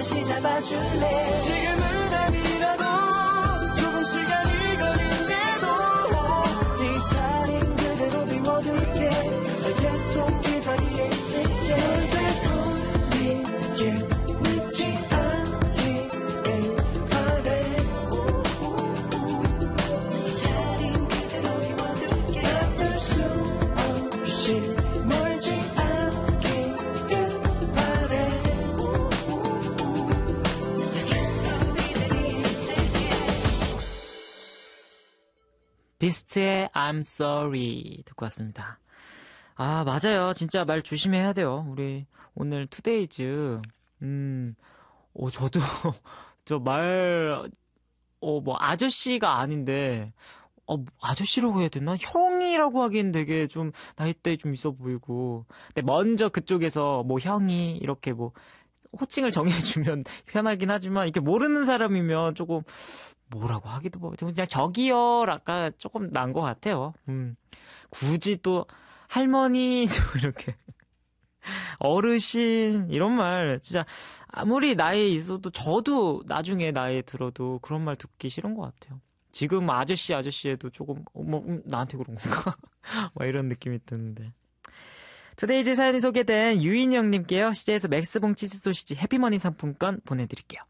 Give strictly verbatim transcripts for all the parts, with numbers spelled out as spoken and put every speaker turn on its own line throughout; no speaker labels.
다시 잡아줄래 지금은 아니라도 조금 시간이 걸린대도 네 자리는 그대로 비워둘게 난 계속 이 자리에 있을게 널 되돌리게 늦지 않기를 바래 이 자리는 그대로 비워둘게 나쁠 수 없이 멀지 않기를 바래
비스트의 I'm sorry 듣고 왔습니다. 아, 맞아요. 진짜 말 조심해야 돼요. 우리 오늘 투데이즈 음, 어, 저도 저 말 어, 뭐 아저씨가 아닌데 어, 아저씨라고 해야 되나? 형이라고 하기엔 되게 좀 나이대 좀 있어 보이고. 근데 먼저 그쪽에서 뭐 형이 이렇게 뭐 호칭을 정해주면 편하긴 하지만 이렇게 모르는 사람이면 조금 뭐라고 하기도 뭐 그냥 저기요라까 조금 난 것 같아요. 음. 굳이 또 할머니 이렇게 어르신 이런 말 진짜 아무리 나이에 있어도 저도 나중에 나이에 들어도 그런 말 듣기 싫은 것 같아요. 지금 아저씨 아저씨에도 조금 뭐 음, 나한테 그런 건가? 막 이런 느낌이 드는데. 투데이즈 사연이 소개된 유인영님께요. 씨제이에서 맥스봉 치즈 소시지 해피머니 상품권 보내드릴게요.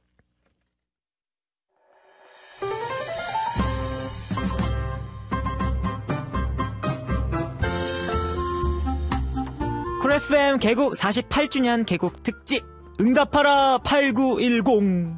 쿨 에프엠 개국 사십팔 주년 개국 특집 응답하라 팔구일공.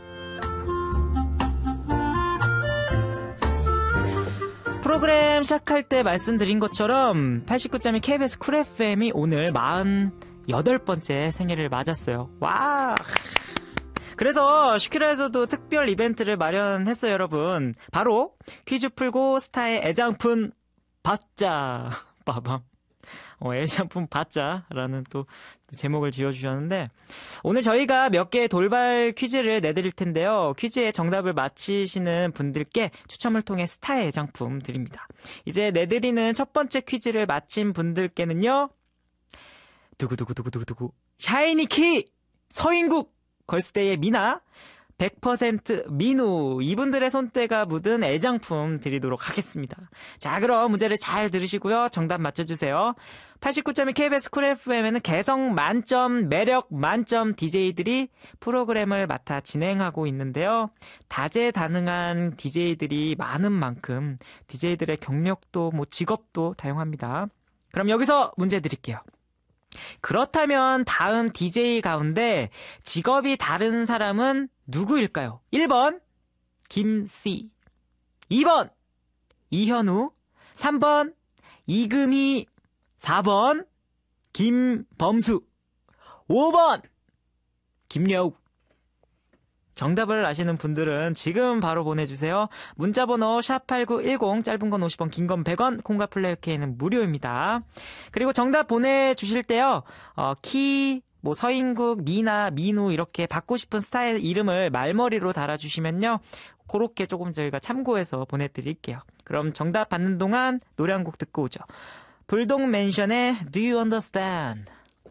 프로그램 시작할 때 말씀드린 것처럼 팔십구 점 일 케이비에스 쿨 에프엠이 오늘 마흔여덟 번째 생일을 맞았어요. 와! 그래서 슈키라에서도 특별 이벤트를 마련했어요, 여러분. 바로 퀴즈 풀고 스타의 애장품 받자. 빠밤. 어, 애장품 받자라는 또 제목을 지어주셨는데 오늘 저희가 몇 개의 돌발 퀴즈를 내드릴 텐데요. 퀴즈의 정답을 맞히시는 분들께 추첨을 통해 스타의 애장품 드립니다. 이제 내드리는 첫 번째 퀴즈를 맞힌 분들께는요. 두구두구두구두구두구 샤이니키 서인국 걸스데이의 미나 백 퍼센트 민우 이분들의 손때가 묻은 애장품 드리도록 하겠습니다. 자, 그럼 문제를 잘 들으시고요. 정답 맞춰주세요. 팔십구 점 일 케이비에스 쿨 에프엠에는 개성 만점, 매력 만점 디제이들이 프로그램을 맡아 진행하고 있는데요. 다재다능한 디제이들이 많은 만큼 디제이들의 경력도 뭐 직업도 다양합니다. 그럼 여기서 문제 드릴게요. 그렇다면 다음 디제이 가운데 직업이 다른 사람은 누구일까요? 일 번 김씨, 이 번 이현우, 삼 번 이금희, 사 번 김범수, 오 번 김여욱. 정답을 아시는 분들은 지금 바로 보내주세요. 문자번호 샵팔구일공, 짧은 건 오십 원, 긴 건 백 원, 콩과 플레이어케이는 무료입니다. 그리고 정답 보내주실 때요, 어, 키, 뭐 서인국, 미나, 민우 이렇게 받고 싶은 스타일 이름을 말머리로 달아주시면요, 그렇게 조금 저희가 참고해서 보내드릴게요. 그럼 정답 받는 동안 노래 한 곡 듣고 오죠. 불독맨션의 Do You Understand?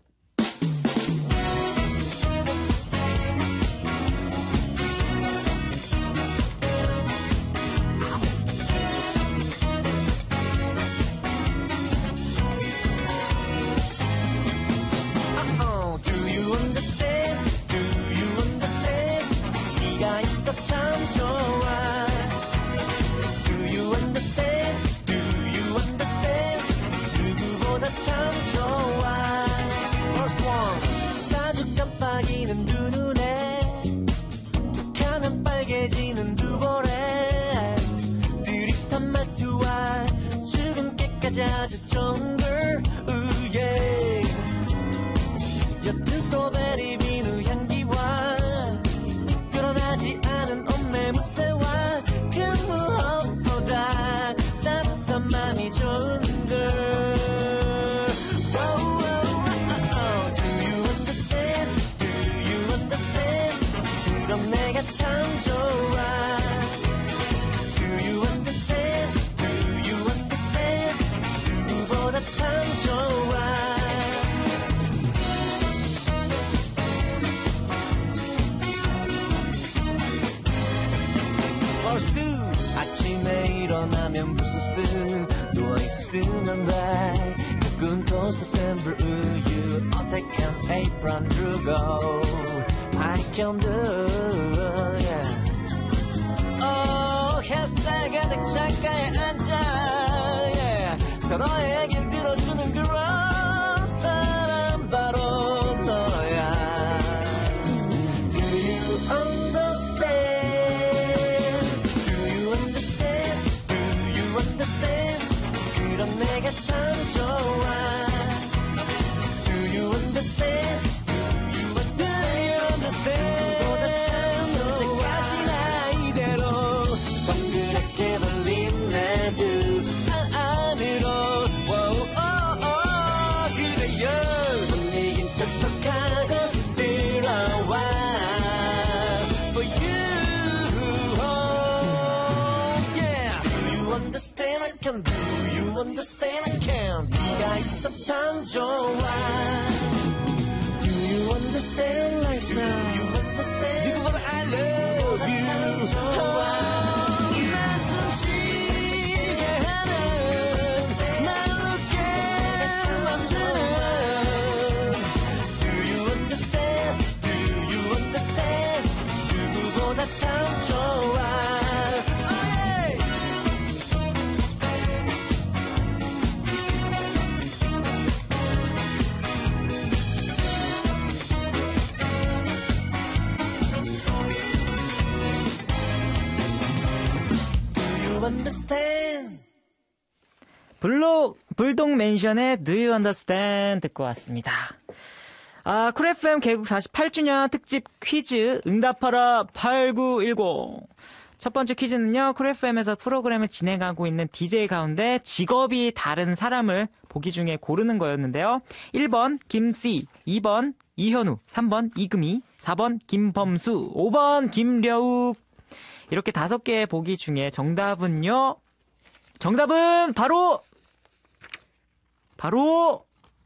참 좋아. Do you understand? Do you understand? 누구보다 참 좋아. First one. 자주 깜빡이는 두 눈에 툭하면 빨개지는 두 볼에 느릿한 말투와 주근깨까지 아주 좋은 girl. Ooh yeah. 옅은 스트로베리 비누 향기와 변하지 않은 온내 무쇠와 그 무엇보다 따스한 맘이 좋은 걸. Oh, oh, oh, oh. Do you understand? Do you understand? 그럼 내가 참 좋아. Do you understand? Do you understand? 누구보다 참 좋아. 버스 누워있으면 돼 가끔 토스트 샘플 우유 어색한 에이프런 두고 I can do yeah. oh, 햇살 가득 창가에 앉아 yeah. 서로의 얘기를 들어주는 그런 사람 바로 너야 Do you understand? Do you understand? Do you understand? 그런 내가 참 좋아 Do you understand? Do you understand? 보다 참 언제까지나 이대로 동그랗게 벌린 내 두 안으로 wow, oh, oh, 그래요 못 이긴 척 속하고 들어와 For you oh, yeah. Do you understand? I can do you understand? I can 네가 있어 참 좋아 Do you understand right now? Do you understand? 누구보다 I love you 날 숨쉬게 하는 말로 깨만드는 Do you understand? Do you understand? 누구보다 참 좋아 oh, yeah. Understand.
블록 불독 맨션의 Do You Understand 듣고 왔습니다. 아, 쿨 에프엠 개국 사십팔 주년 특집 퀴즈 응답하라 팔구일공. 첫 번째 퀴즈는요, 쿨 에프엠에서 프로그램을 진행하고 있는 디제이 가운데 직업이 다른 사람을 보기 중에 고르는 거였는데요. 일 번 김씨, 이 번 이현우, 삼 번 이금희, 사 번 김범수, 오 번 김려욱. 이렇게 다섯 개의 보기 중에 정답은요. 정답은 바로 바로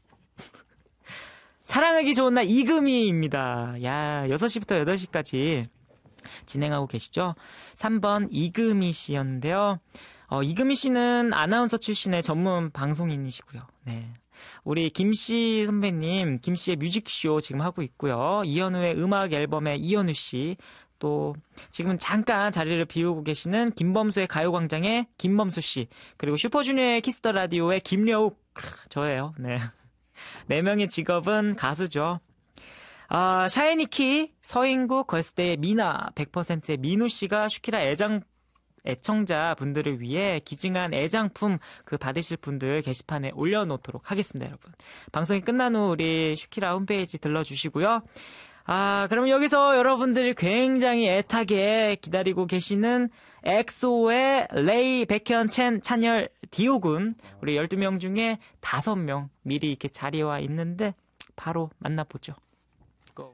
사랑하기 좋은 날 이금희입니다. 야, 여섯 시부터 여덟 시까지 진행하고 계시죠. 삼 번 이금희 씨였는데요. 어, 이금희 씨는 아나운서 출신의 전문 방송인이시고요. 네. 우리 김씨 선배님, 김씨의 뮤직쇼 지금 하고 있고요. 이현우의 음악 앨범의 이현우 씨, 또 지금은 잠깐 자리를 비우고 계시는 김범수의 가요광장의 김범수 씨, 그리고 슈퍼주니어의 키스더 라디오의 김려욱, 저예요. 네. 네 명의 직업은 가수죠. 아, 샤이니키, 서인국, 걸스데이의 미나, 백 퍼센트의 민우 씨가 슈키라 애장 애청자 분들을 위해 기증한 애장품 그 받으실 분들 게시판에 올려놓도록 하겠습니다, 여러분. 방송이 끝난 후 우리 슈키라 홈페이지 들러주시고요. 아, 그럼 여기서 여러분들이 굉장히 애타게 기다리고 계시는 엑소의 레이, 백현, 첸, 찬열, 디오군, 우리 열두 명 중에 다섯 명 미리 이렇게 자리에 와 있는데 바로 만나보죠. 고.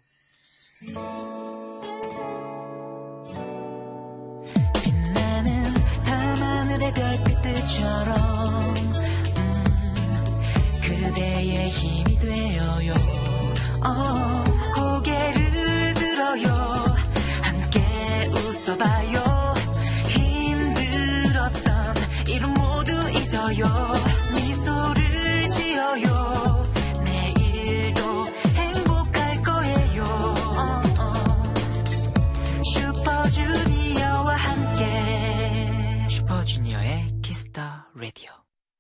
빛나는 밤하늘의 별빛들처럼 음, 그대의 힘이 되어요. 어, 고개를 들어요. 함께 웃어봐요. 힘들었던 일은 모두 잊어요. 미소를 지어요. 내일도 행복할 거예요. 어, 어. 슈퍼주니어와 함께
슈퍼주니어의 키스더 라디오.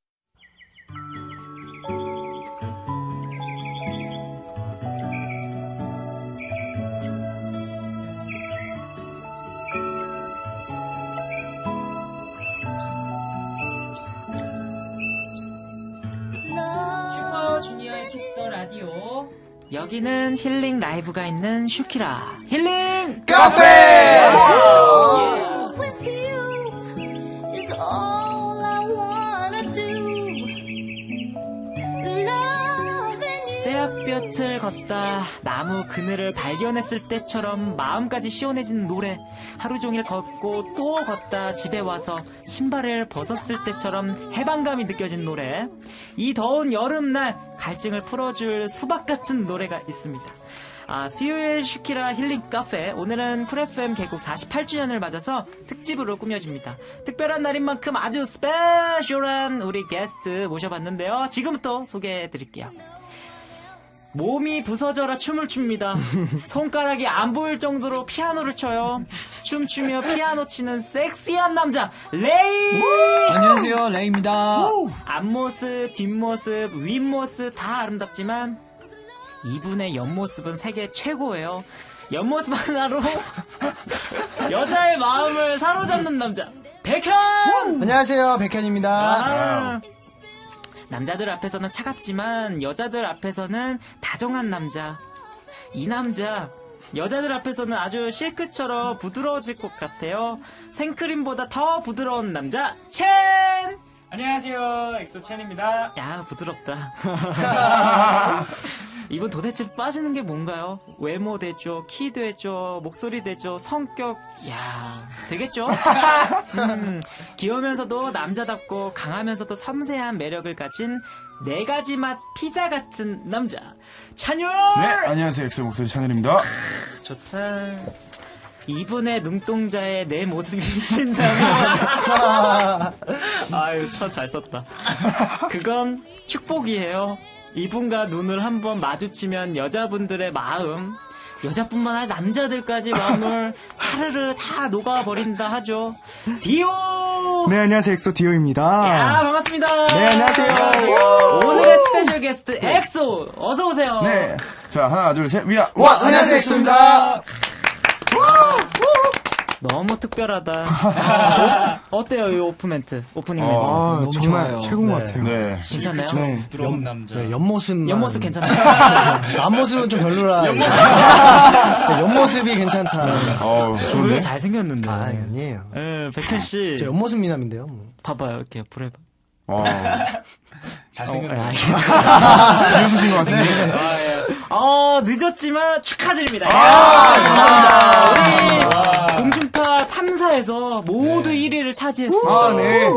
슈퍼주니어의 키스더 라디오. 여기는 힐링 라이브가 있는 슈키라 힐링
카페!
with you is all I wanna do. Loving you.
떼약볕을 걷다 나무 그늘을 발견했을 때처럼 마음까지 시원해지는 노래. 하루 종일 걷고 또 걷다 집에 와서 신발을 벗었을 때처럼 해방감이 느껴진 노래. 이 더운 여름날 갈증을 풀어줄 수박 같은 노래가 있습니다. 아, 수요일 슈키라 힐링 카페. 오늘은 쿨 에프엠 개국 사십팔 주년을 맞아서 특집으로 꾸며집니다. 특별한 날인 만큼 아주 스페셜한 우리 게스트 모셔봤는데요. 지금부터 소개해드릴게요. 몸이 부서져라 춤을 춥니다. 손가락이 안 보일 정도로 피아노를 쳐요. 춤추며 피아노 치는 섹시한 남자 레이.
안녕하세요, 레이입니다.
앞모습, 뒷모습, 윗모습 다 아름답지만 이분의 옆모습은 세계 최고예요. 옆모습 하나로 여자의 마음을 사로잡는 남자 백현.
안녕하세요, 백현입니다.
아, 남자들 앞에서는 차갑지만 여자들 앞에서는 다정한 남자. 이 남자 여자들 앞에서는 아주 실크처럼 부드러워질 것 같아요. 생크림보다 더 부드러운 남자 첸.
안녕하세요, 엑소 첸입니다.
야, 부드럽다. 이분 도대체 빠지는 게 뭔가요? 외모 되죠, 키 되죠, 목소리 되죠, 성격, 야, 되겠죠? 음, 귀여우면서도 남자답고 강하면서도 섬세한 매력을 가진 네 가지 맛 피자 같은 남자 찬열.
네, 안녕하세요, 엑소 목소리 찬열입니다.
좋다. 이분의 눈동자에 내 모습이 비친다면 아유, 첫 잘 썼다. 그건 축복이에요. 이분과 눈을 한번 마주치면 여자분들의 마음, 여자뿐만 아니라 남자들까지 마음을 사르르 다 녹아버린다 하죠. 디오.
네, 안녕하세요, 엑소 디오입니다.
야, 반갑습니다.
네, 안녕하세요.
오늘의 스페셜 게스트 엑소 어서 오세요.
네, 자, 하나, 둘, 셋, 위아.
와, 안녕하세요, 엑소입니다.
너무 특별하다. 어, 어때요, 이 오프 멘트, 오프닝 멘트?
어,
너무
정말
좋아요.
최고인 것
네.
같아요.
네.
괜찮나요?
네.
부드러운 남자.
네, 옆모습만.
옆모습 괜찮아요?
앞모습은 좀 별로라. 옆모습. 네, 옆모습이 괜찮다.
어우,
왜
좋은데?
잘생겼는데?
아, 아니에요.
예, 백현 씨.
저 옆모습 미남인데요. 뭐.
봐봐요, 이렇게 옆으로 해봐.
어,
잘생겼네.
어, 알겠어.
비웃으신 것 같은데.
아, 예. 어, 늦었지만 축하드립니다. 아, 감사합니다. 우리 공중파 삼 사에서 모두 일 위를 차지했습니다.
아, 네.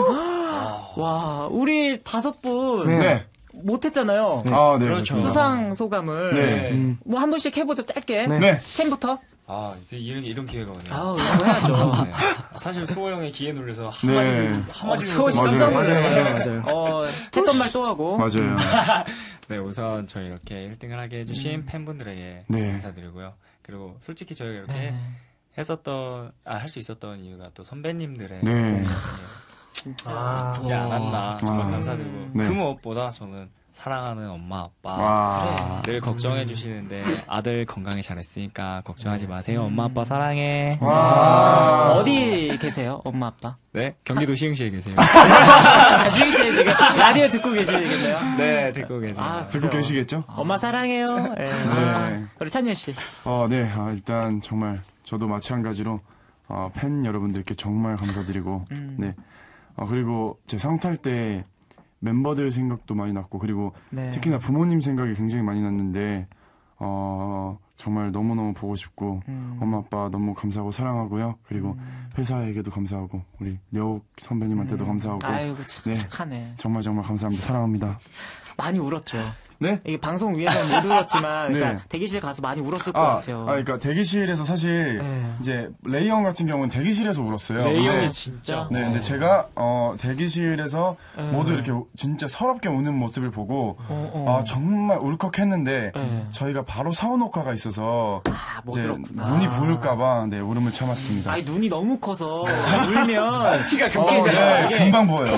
와, 우리 다섯 분
네.
못했잖아요.
아, 네.
그렇죠.
그렇습니다.
수상 소감을
네.
음.
뭐 한 분씩 해보죠. 짧게.
네.
챔부터.
아, 이제 이런, 이런 기회가 오네요.
아우, 이거 해야죠.
네. 사실 수호 형의 기에 놀려서
네.
한마디, 한마디.
수호 씨
맞아요.
깜짝
맞아요,
놀랐어요.
맞아요, 맞아요.
어, 했던 말 또 하고.
맞아요.
네, 우선 저희 이렇게 일 등을 하게 해주신
음.
팬분들에게
네.
감사드리고요. 그리고 솔직히 저희가 이렇게
네.
했었던, 아, 할 수 있었던 이유가 또 선배님들의
네.
진짜.
아,
있지 않았나 정말
아.
감사드리고
네.
그 무엇보다 저는 사랑하는 엄마 아빠
와.
늘 걱정해 주시는데 아들 건강히 잘했으니까 걱정하지 마세요. 엄마 아빠 사랑해.
와.
어디 계세요? 엄마, 아빠?
네, 경기도 시흥시에 계세요.
아, 지금 씨 지금 라디오 듣고 계시겠네요?
네, 듣고 계세요.
아,
듣고
그래요.
계시겠죠?
엄마 사랑해요. 예. 아, 우리 찬열 씨.
어, 네. 아, 일단 정말 저도 마찬가지로 어, 팬 여러분들께 정말 감사드리고,
음.
네. 어, 그리고 제 상탈 때 멤버들 생각도 많이 났고, 그리고
네.
특히나 부모님 생각이 굉장히 많이 났는데, 어, 정말 너무너무 보고 싶고,
음.
엄마 아빠 너무 감사하고 사랑하고요. 그리고 회사에게도 감사하고, 우리 려욱 선배님한테도 감사하고,
아이고, 참
네.
착하네.
정말 정말 감사합니다. 사랑합니다.
많이 울었죠.
네?
이게 방송 위에서는 못 울었지만, 그러니까
네.
대기실 가서 많이 울었을 것
아,
같아요.
아, 그러니까 대기실에서 사실
네.
이제 레이 형 같은 경우는 대기실에서 울었어요.
레이
근데-
형이 진짜.
네, 근데 제가 어 대기실에서
네.
모두 이렇게 우- 진짜 서럽게 우는 모습을 보고
어, 어.
아 정말 울컥했는데
네.
저희가 바로 사원 녹화가 있어서
아, 못
이제
들었구나.
눈이 부을까봐 네 울음을 참았습니다.
아니, 눈이 너무 커서 울면 치가
어, 네, 금방 부어요.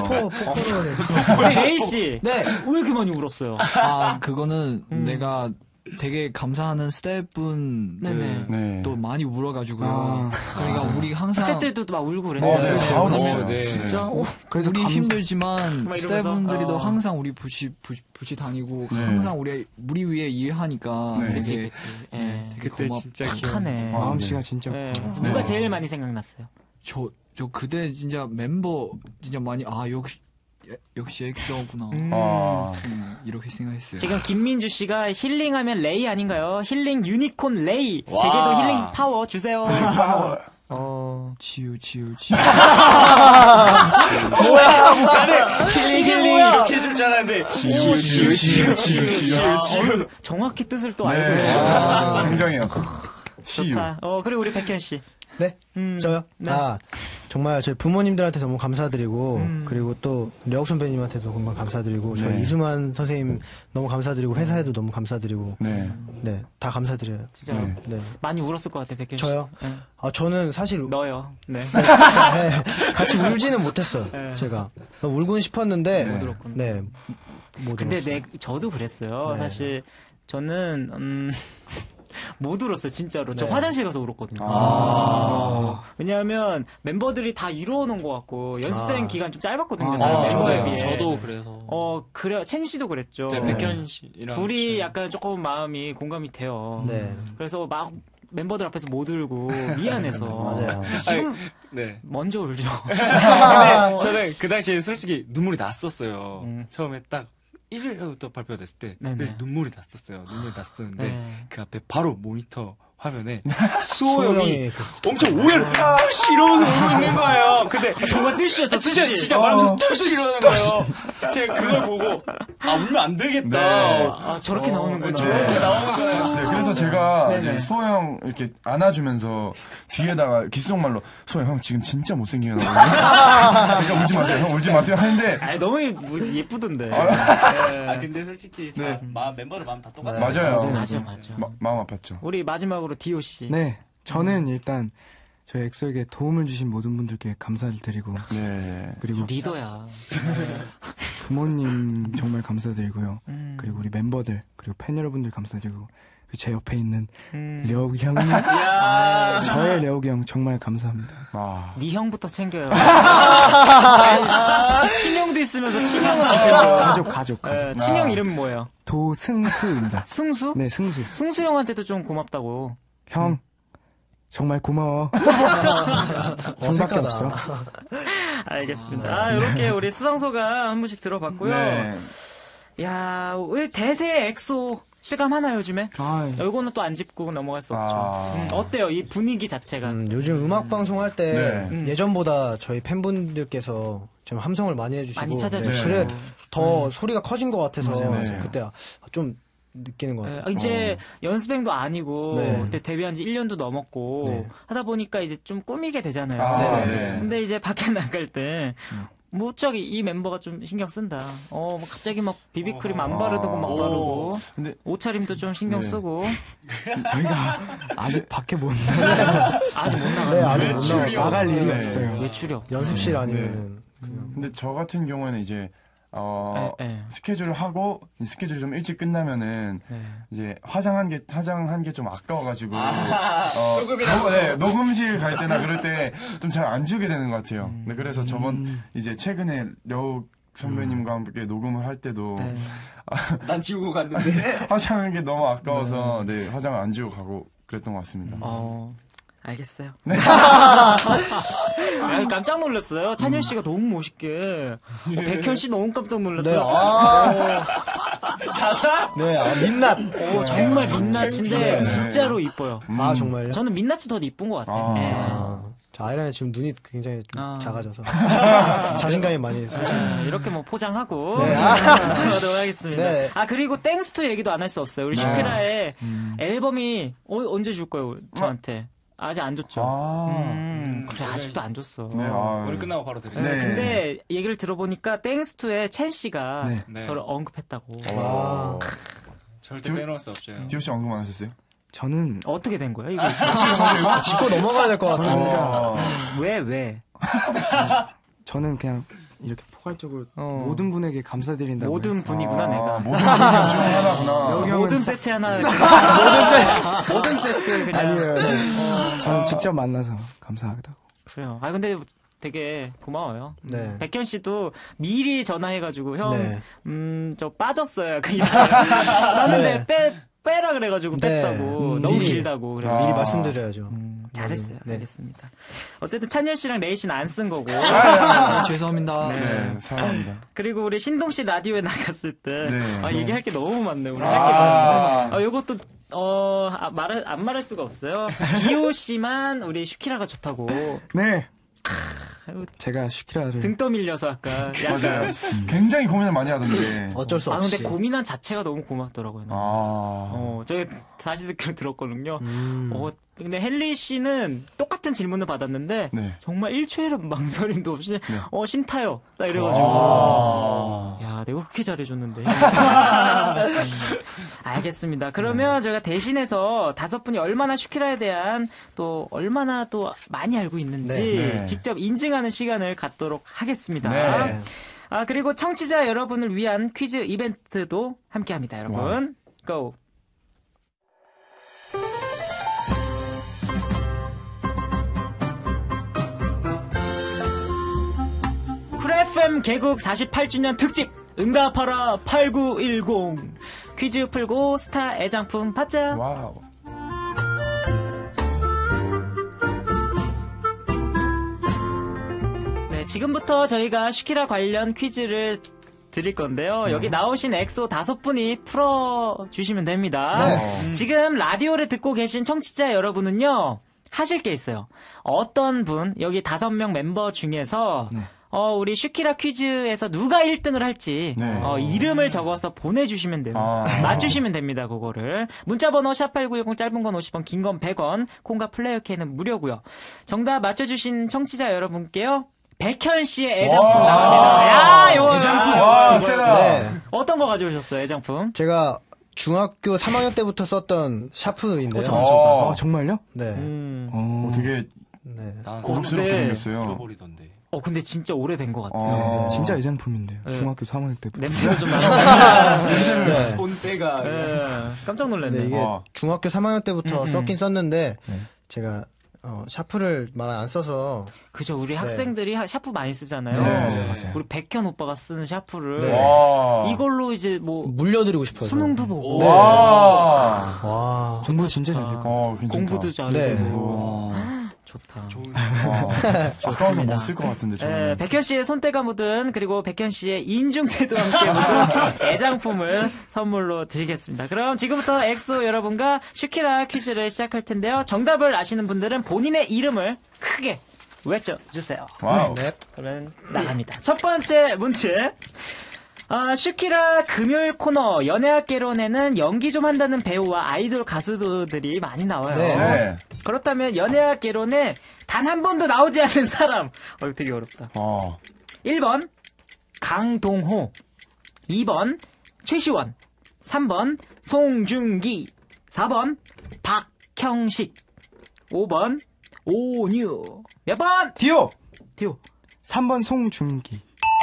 우리 레이 씨.
네.
왜 이렇게 많이 울었어요?
아, 그거는
음.
내가 되게 감사하는 스태프분들
네네.
네.
또 많이 울어가지고요.
아,
그러니까
맞아요.
우리 항상
스태프들도 막 울고
어,
그랬어요.
네,
그랬어요.
다
왜냐면-
울었어요.
네.
진짜? 어,
그래서 우리
감-
힘들지만
막 이러면서?
스태프분들도
어.
항상 우리 부시 부, 부시 다니고
네.
항상 우리 우리 위해 일하니까
네.
되게
예.
되게
그때
고맙.
진짜
착하네.
아,
마음씨가 진짜.
예. 누가 제일 많이 생각났어요?
저, 저 그때 진짜 멤버 진짜 많이 아 역시 역시 엑소구나
음.
아,
음, 이렇게 생각했어요.
지금 김민주 씨가 힐링하면 레이 아닌가요? 힐링 유니콘 레이.
와.
제게도 힐링 파워 주세요. 어.
치유 치유 치유.
힐링 힐링 이렇게 해줄 줄 알았는데
지우씨.
지우, 지우, 지우, 지우, 지우.
지우. 정확히 뜻을 또 알고
네.
있어요.
아, 굉장해요. 치유.
좋다. 어, 그리고 우리 백현 씨.
네?
음,
저요?
네.
아, 정말 저희 부모님들한테 너무 감사드리고,
음.
그리고 또 려욱 선배님한테도 정말 감사드리고, 저희
네.
이수만 선생님 너무 감사드리고, 회사에도 너무 감사드리고,
네.
네, 다 감사드려요.
진짜
네.
네.
많이 울었을 것 같아, 백현 씨.
저요?
네.
아, 저는 사실
너요. 네.
네, 같이 울지는 못했어요.
네.
제가 울곤 싶었는데,
못
울었구나.
네, 못
근데
울었어요.
내 저도 그랬어요.
네.
사실 저는 음, 못 울었어요, 진짜로. 저
네.
화장실 가서 울었거든요.
아.
어, 왜냐하면 멤버들이 다 이루어놓은 것 같고 연습생
아.
기간 좀 짧았거든요.
아,
다른
네.
멤버에
저도요.
비해.
저도 그래서.
어 그래 첸 씨도 그랬죠.
네, 백현 씨랑
둘이
같이.
약간 조금 마음이 공감이 돼요.
네,
그래서 막 멤버들 앞에서 못 울고 미안해서.
맞아요.
지금
네.
먼저 울죠.
근데 저는 그 당시에 솔직히 눈물이 났었어요.
음.
처음에 딱 일 일부터 발표됐을 때
네네.
그래서 눈물이 났었어요. 눈물이 났었는데
네.
그 앞에 바로 모니터 화면에
수호
수호 형이
형이 그-
엄청 오열 뜻이 이러면서 울고 있는 거예요. 근데
정말 뜻이었어,
진짜
뜻이.
진짜 말하면서 뜻이 이러는 거예요. 제가 그걸 보고 아 울면 안 되겠다.
네.
아 저렇게
어,
나오는구나.
저렇게 나오는 거예요.
네, 그래서 제가
네네.
이제 수호 형 이렇게 안아주면서 뒤에다가 귓속말로 수호 형 지금 진짜 못생기게 나오거든요. 그러니까 울지 마세요. 형 울지 마세요 하는데
아 너무 예- 예쁘던데.
아
네.
근데 솔직히 다
네.
마음 멤버들 마음 다 똑같아요.
맞아요.
맞아 맞아.
마, 마음 아팠죠.
우리 마지막으로 디오 씨.
네, 저는 일단 저희 엑소에게 도움을 주신 모든 분들께 감사를 드리고
네.
그리고
리더야.
부모님 정말 감사드리고요.
음.
그리고 우리 멤버들 그리고 팬 여러분들 감사드리고 그리고 제 옆에 있는
음.
려욱이 형님,
야.
저의 려욱이 형 정말 감사합니다.
아.
네 형부터 챙겨요. 아니, 친형도 있으면서 친형은 안 챙겨.
가족, 가족, 가족.
네, 친형 이름 뭐예요?
도승수입니다.
승수?
네, 승수.
승수 형한테도 좀 고맙다고.
형 정말 고마워. 형밖에
어색하다.
없어.
알겠습니다. 아, 이렇게 우리 수상소감 한 분씩 들어봤고요.
네.
야, 왜 대세 엑소 실감하나요, 요즘에?
아,
이거는 또 안 짚고 넘어갈 수 없죠.
아.
음, 어때요, 이 분위기 자체가?
음, 요즘 음악 방송할 때
네.
예전보다 저희 팬분들께서 좀 함성을 많이 해주시고
많이 찾아주시고.
네, 그래 더 소리가 커진 것 같아서
맞아요, 맞아요.
그때 좀 느끼는 것
네,
같아요.
이제 연습생도 아니고
네.
그때 데뷔한 지 일 년도 넘었고
네.
하다 보니까 이제 좀 꾸미게 되잖아요.
아,
네.
네.
근데 이제 밖에 나갈 때 무척 이 멤버가 좀 신경 쓴다. 어, 뭐 갑자기 막 비비크림 안 바르고 막
오.
바르고
근데
옷차림도 좀 신경
네.
쓰고
저희가 아직 밖에 못 나가
아직 못 나가.
네, 아직 못 나가서
나갈 일이
네.
없어요.
외출이 없.
연습실 아니면은 그냥
근데 저 같은 경우에는 이제 어
네, 네.
스케줄을 하고 이 스케줄이 좀 일찍 끝나면은
네.
이제 화장한 게 화장한 게 좀 아까워가지고 어, 녹, 네, 녹음실 갈 때나 그럴 때 좀 잘 안 지우게 되는 것 같아요. 네, 그래서 저번 이제 최근에 려욱 선배님과 함께 녹음을 할 때도
네.
난 지우고 갔는데.
화장한 게 너무 아까워서 네, 화장을 안 지우고 가고 그랬던 것 같습니다.
어. 알겠어요.
네.
아, 깜짝 놀랐어요. 찬열 씨가 너무 멋있게. 어, 백현 씨 너무 깜짝
네,
놀랐어요.
아,
자다?
네, 아, 민낯.
오, 정말 민낯인데
네.
진짜로 이뻐요.
아, 정말요?
저는 민낯이 더 이쁜 것 같아요.
아.
네.
아, 저 아이라인 지금 눈이 굉장히 좀
아.
작아져서 자신감이 많이 생기죠.
네, 이렇게 뭐 포장하고
네.
하도록 하겠습니다.
네.
아 그리고 땡스투 얘기도 안 할 수 없어요. 우리 슈키라의 앨범이 어, 언제 줄 거예요 저한테? 아직 안 줬죠.
아.
음, 그래 아직도 안 줬어.
네, 아.
우리 끝나고 바로 드릴게요.
네,
네.
근데 얘기를 들어보니까 땡스투의 첸 씨가
네.
네.
저를 언급했다고.
아,
절대
저-
빼놓을 수 없죠.
디오 씨 언급 안 하셨어요?
저는
어떻게 된 거예요? 이거
짚고 넘어가야 될 것 같습니다.
어.
왜 왜?
저는 그냥 이렇게 포괄적으로
어.
모든 분에게 감사드린다고
모든
했어요.
분이구나
아,
내가.
모든 분이 중 하나구나.
여기 형은
모든 세트 하나. 모든 세트. 모든 세트 그냥.
아니에요. 네. 저는 직접 만나서 감사하다고.
그래요. 아 근데 되게 고마워요.
네.
백현 씨도 미리 전화해가지고 형,
네.
음, 저 빠졌어요. 약간 이렇게 썼는데
네.
빼 빼라 그래가지고
네.
뺐다고.
음,
너무
미리.
길다고. 그래.
아.
미리 말씀드려야죠.
음, 잘했어요.
네.
알겠습니다. 어쨌든 찬열 씨랑 레이 씨는 안 쓴 거고.
아, 죄송합니다.
네, 사랑합니다.
그리고 우리 신동 씨 라디오에 나갔을 때
네.
아, 얘기할 게 너무 많네. 우리
아.
할 게 많은데. 아, 요것도 어, 아, 말을 안 말할 수가 없어요. 디오 씨만 우리 슈키라가 좋다고.
네. 제가 슈키라를
등 떠밀려서 아까
맞아요. 굉장히 고민을 많이 하던데.
어쩔 수
아
없이.
근데 고민한 자체가 너무 고맙더라고요.
아.
어, 저희 다시 듣기로 들었거든요.
음.
어, 근데 헨리 씨는 똑같은 질문을 받았는데
네.
정말 일초의 망설임도 없이
네.
어 심타요 딱 이래가지고
아.
야 내가 그렇게 잘해줬는데. 알겠습니다. 그러면 저희가 대신해서 다섯 분이 얼마나 슈키라에 대한 또 얼마나 또 많이 알고 있는지
네. 네.
직접 인증하는 시간을 갖도록 하겠습니다.
네.
아 그리고 청취자 여러분을 위한 퀴즈 이벤트도 함께합니다, 여러분. 고! 쿨 에프엠 개국 사십팔 주년 특집 응답하라 팔구일공 퀴즈 풀고 스타 애장품 받자.
와우.
네, 지금부터 저희가 슈키라 관련 퀴즈를 드릴 건데요. 여기 나오신 엑소 다섯 분이 풀어주시면 됩니다.
네.
지금 라디오를 듣고 계신 청취자 여러분은요, 하실 게 있어요. 어떤 분, 여기 다섯 명 멤버 중에서,
네.
어, 우리 슈키라 퀴즈에서 누가 일 등을 할지,
네.
어, 이름을 적어서 보내주시면 돼요.
아.
맞추시면 됩니다, 그거를. 문자번호 샵팔구일공 짧은 건 오십 원, 긴 건 백 원, 콩과 플레이어케이는 무료고요. 정답 맞춰주신 청취자 여러분께요, 백현 씨의 애장품
와.
나갑니다. 야, 요거.
애장품.
야,
와,
이거.
세다.
네.
어떤 거 가져오셨어요, 애장품?
제가 중학교 삼 학년 때부터 썼던 샤프인데요.
어.
아, 정말요?
네.
음.
어,
어, 되게
네.
고급스럽게
근데-
생겼어요.
잃어버리던데.
어, 근데 진짜 오래된 것 같아요.
어.
진짜 애장품인데요.
네.
중학교 삼 학년 때부터.
냄새가 좀 나요.
네.
본때가.
예, 깜짝 놀랐네.
네, 이게
와.
중학교 삼 학년 때부터
음, 음.
썼긴 썼는데
네.
제가 어, 샤프를 많이 안 써서
그죠, 우리 학생들이 하- 샤프 많이 쓰잖아요.
네.
맞아요, 맞아요.
우리 백현 오빠가 쓰는 샤프를
네.
와.
이걸로 이제 뭐
물려드리고 싶어서.
수능도 보고
네.
와.
와.
공부 진짜 잘 됐고.
어, 괜찮다.
공부도 잘
네.
되고 좋다.
와. 아까워서 못 쓸 것 같은데,
예,
저는.
백현 씨의 손때가 묻은 그리고 백현 씨의 인중테도 함께 묻은 애장품을 선물로 드리겠습니다. 그럼 지금부터 엑소 여러분과 슈키라 퀴즈를 시작할 텐데요. 정답을 아시는 분들은 본인의 이름을 크게 외쳐주세요.
와우.
네.
그러면 나갑니다. 첫 번째 문제. 아, 슈키라 금요일 코너 연애학개론에는 연기 좀 한다는 배우와 아이돌 가수들이 많이 나와요.
네.
네.
그렇다면 연애학개론에 단 한 번도 나오지 않는 사람. 어, 이거 되게 어렵다.
어.
일 번 강동호, 이 번 최시원, 삼 번 송중기, 사 번 박형식, 오 번 오뉴. 몇 번?
디오!
디오.
삼 번 송중기.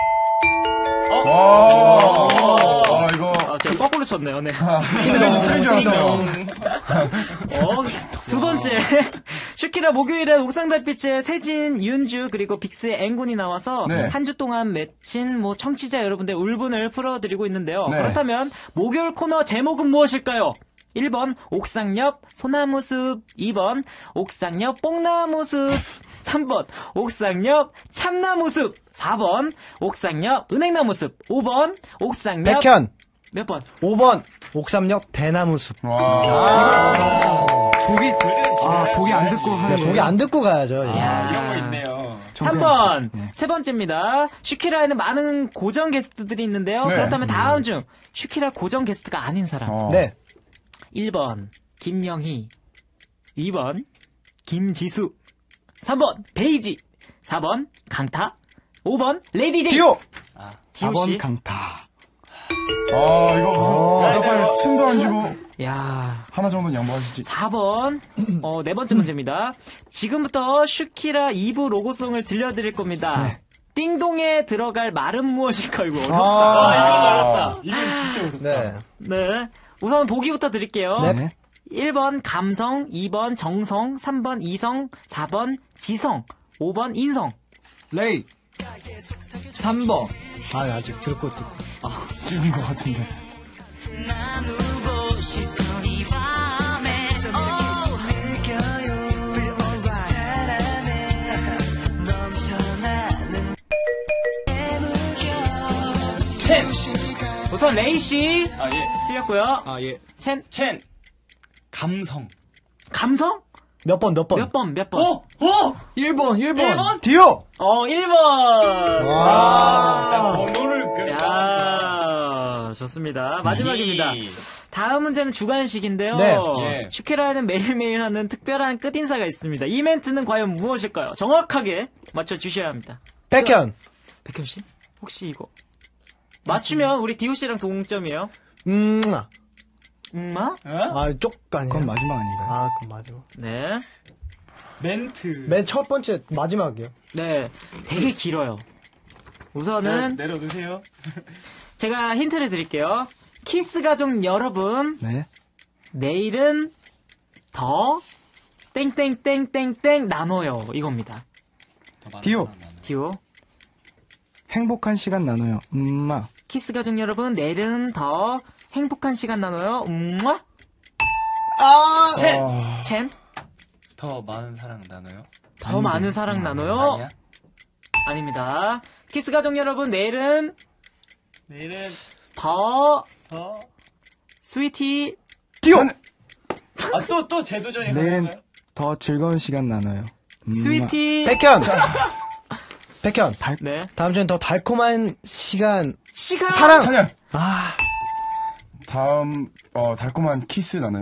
와. 아, 이거.
아, 제가 거꾸로 쳤네요. 네.
틀린 줄, 틀린 줄 알았어요.
어, 두 번째. 슈키라 목요일엔 옥상달빛의 세진, 윤주, 그리고 빅스의 앵군이 나와서
네.
한 주 동안 맺힌 뭐 청취자 여러분들 울분을 풀어드리고 있는데요.
네.
그렇다면 목요일 코너 제목은 무엇일까요? 일 번 옥상 옆 소나무 숲, 이 번 옥상 옆 뽕나무 숲, 삼 번 옥상 옆 참나무 숲, 사 번 옥상 옆 은행나무 숲, 오 번 옥상 옆
백현.
몇 번?
오 번 옥삼역 대나무숲.
와.
보기, 아, 보기 안 듣고 하는
네, 보기 안 듣고 가야죠. 예.
야,
이런 거 있네요.
삼 번 세 번째입니다. 슈키라에는 많은 고정 게스트들이 있는데요.
네.
그렇다면 다음 중 슈키라 고정 게스트가 아닌 사람.
어.
네.
일 번 김영희, 이 번 김지수, 삼 번 베이지, 사 번 강타, 오 번 레디 제이.
디오!
디오
사 번
씨.
강타.
아, 이거 무슨, 아까 춤도 안 주고,
야,
하나 정도는 양보하시지.
사 번 어, 네 번째 문제입니다. 지금부터 슈키라 이 부 로고송을 들려드릴 겁니다. 띵동에 들어갈 말은 무엇일까? 이거 어렵다.
아.
아, 이거 어렵다.
이건 진짜 어렵다.
네.
네. 우선 보기부터 드릴게요.
네.
일 번 감성, 이 번 정성, 삼 번 이성, 사 번 지성, 오 번 인성.
레이. 삼 번.
아, 아직 듣고 듣고.
찍은 것 같은데.
나누고 싶은 이 밤에 느껴요 사랑에 넘쳐나는
첸! 우선 레이씨
아, 예.
틀렸고요.
아, 예.
첸,
첸. 감성.
감성?
몇 번, 몇 번?
몇 번, 몇 번?
어? 어? 일 번, 일 번.
일 번?
디오!
어, 일 번!
와.
야, 좋습니다. 마지막입니다. 다음 문제는 주관식인데요.
네.
예.
슈케라에는 매일매일 하는 특별한 끝인사가 있습니다. 이 멘트는 과연 무엇일까요? 정확하게 맞춰주셔야 합니다.
백현.
백현 씨? 혹시 이거 맞추면 우리 디오 씨랑 동점이에요.
음, 아.
음마?
아, 쪽 아니에요?
그건 마지막 아닌가요?
아, 그건 마지막.
네.
멘트.
맨 첫 번째, 마지막이요.
네. 되게 길어요. 우선은
내려놓으세요.
제가 힌트를 드릴게요. 키스 가족 여러분,
네.
내일은 더 땡땡땡땡땡 나눠요. 이겁니다.
디오.
디오.
행복한 시간 나눠요. 음마.
키스 가족 여러분, 내일은 더 행복한 시간 나눠요. 음마?
아!
첸!
어,
첸?
더 많은 사랑 나눠요?
더 많은 사랑 나눠요?
아니야?
아닙니다. 키스 가족 여러분, 내일은
내일은
더
더.
스위티
디오!
아, 또, 또 재도전이
내일은
가능한가요?
더 즐거운 시간 나눠요. 음마.
스위티
백현! 백현.
네.
다음 주엔 더 달콤한 시간.
시간
사랑!
찬열!
아.
다음, 어, 달콤한 키스 나는?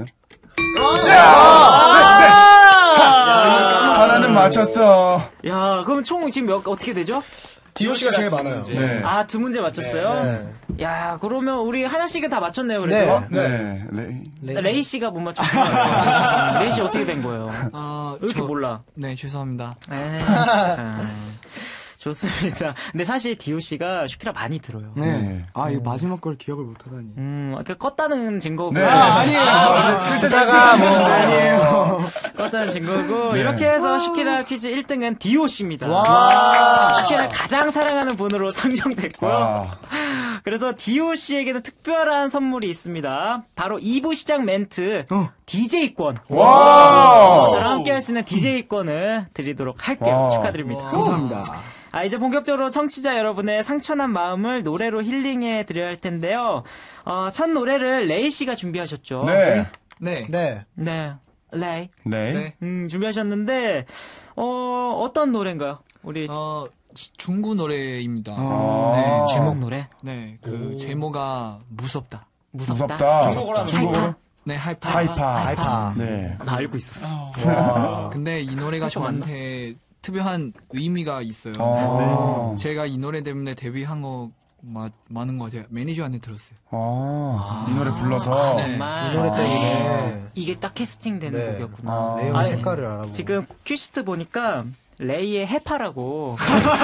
아!
하나는 맞췄어.
야, 그럼 총 지금 몇 어떻게 되죠?
디오 씨가 제일 많아요.
네.
아, 두 문제 맞췄어요?
네.
야, 그러면 우리 하나씩은 다 맞췄네요, 그래도.
네.
네. 레이.
레이.
레이 씨가 못 맞췄어요. 레이 씨 어떻게 된 거예요?
아,
왜 이렇게
저-
몰라?
네, 죄송합니다.
에이, 참. 좋습니다. 근데 사실 디오 씨가 슈키라 많이 들어요.
네.
네.
아, 이거 마지막 걸 기억을 못 하다니.
음, 그 껐다는 증거고.
네. 아, 아니에요.
그러다가 뭐.
아니에요. 껐다는 증거고.
네.
이렇게 해서 슈키라 퀴즈 일 등은 디오 씨입니다.
와.
슈키라 가장 사랑하는 분으로 선정됐고요.
아,
그래서 디오 씨에게는 특별한 선물이 있습니다. 바로 이 부 시작 멘트
어.
디제이권.
와!
저랑 함께 할 수 있는 디제이권을 드리도록 할게요.
와.
축하드립니다.
감사합니다.
아, 이제 본격적으로 청취자 여러분의 상처난 마음을 노래로 힐링해 드려야 할 텐데요. 어, 첫 노래를 레이 씨가 준비하셨죠.
네.
네.
네.
네. 레이.
레이.
네.
음, 준비하셨는데, 어, 어떤 노래인가요? 우리
어, 중국 노래입니다.
어.
아.
주목 노래?
네, 그 제목가 무섭다.
무섭다.
무섭다.
중국어로 하면
중국어로?
네, 하이파.
하이파.
하이파.
네.
나 알고 있었어.
와.
근데 이 노래가 저한테 특별한 의미가 있어요.
아.
제가 이 노래 때문에 데뷔한 거 마, 많은 것 같아요. 매니저한테 들었어요.
아, 이 노래 불러서.
네.
정말.
이 노래
아,
때문에.
이게 딱 캐스팅되는
네.
곡이었구나.
아.
레이
아니,
색깔을 알아보고.
지금 큐시트 보니까 레이의 해파라고.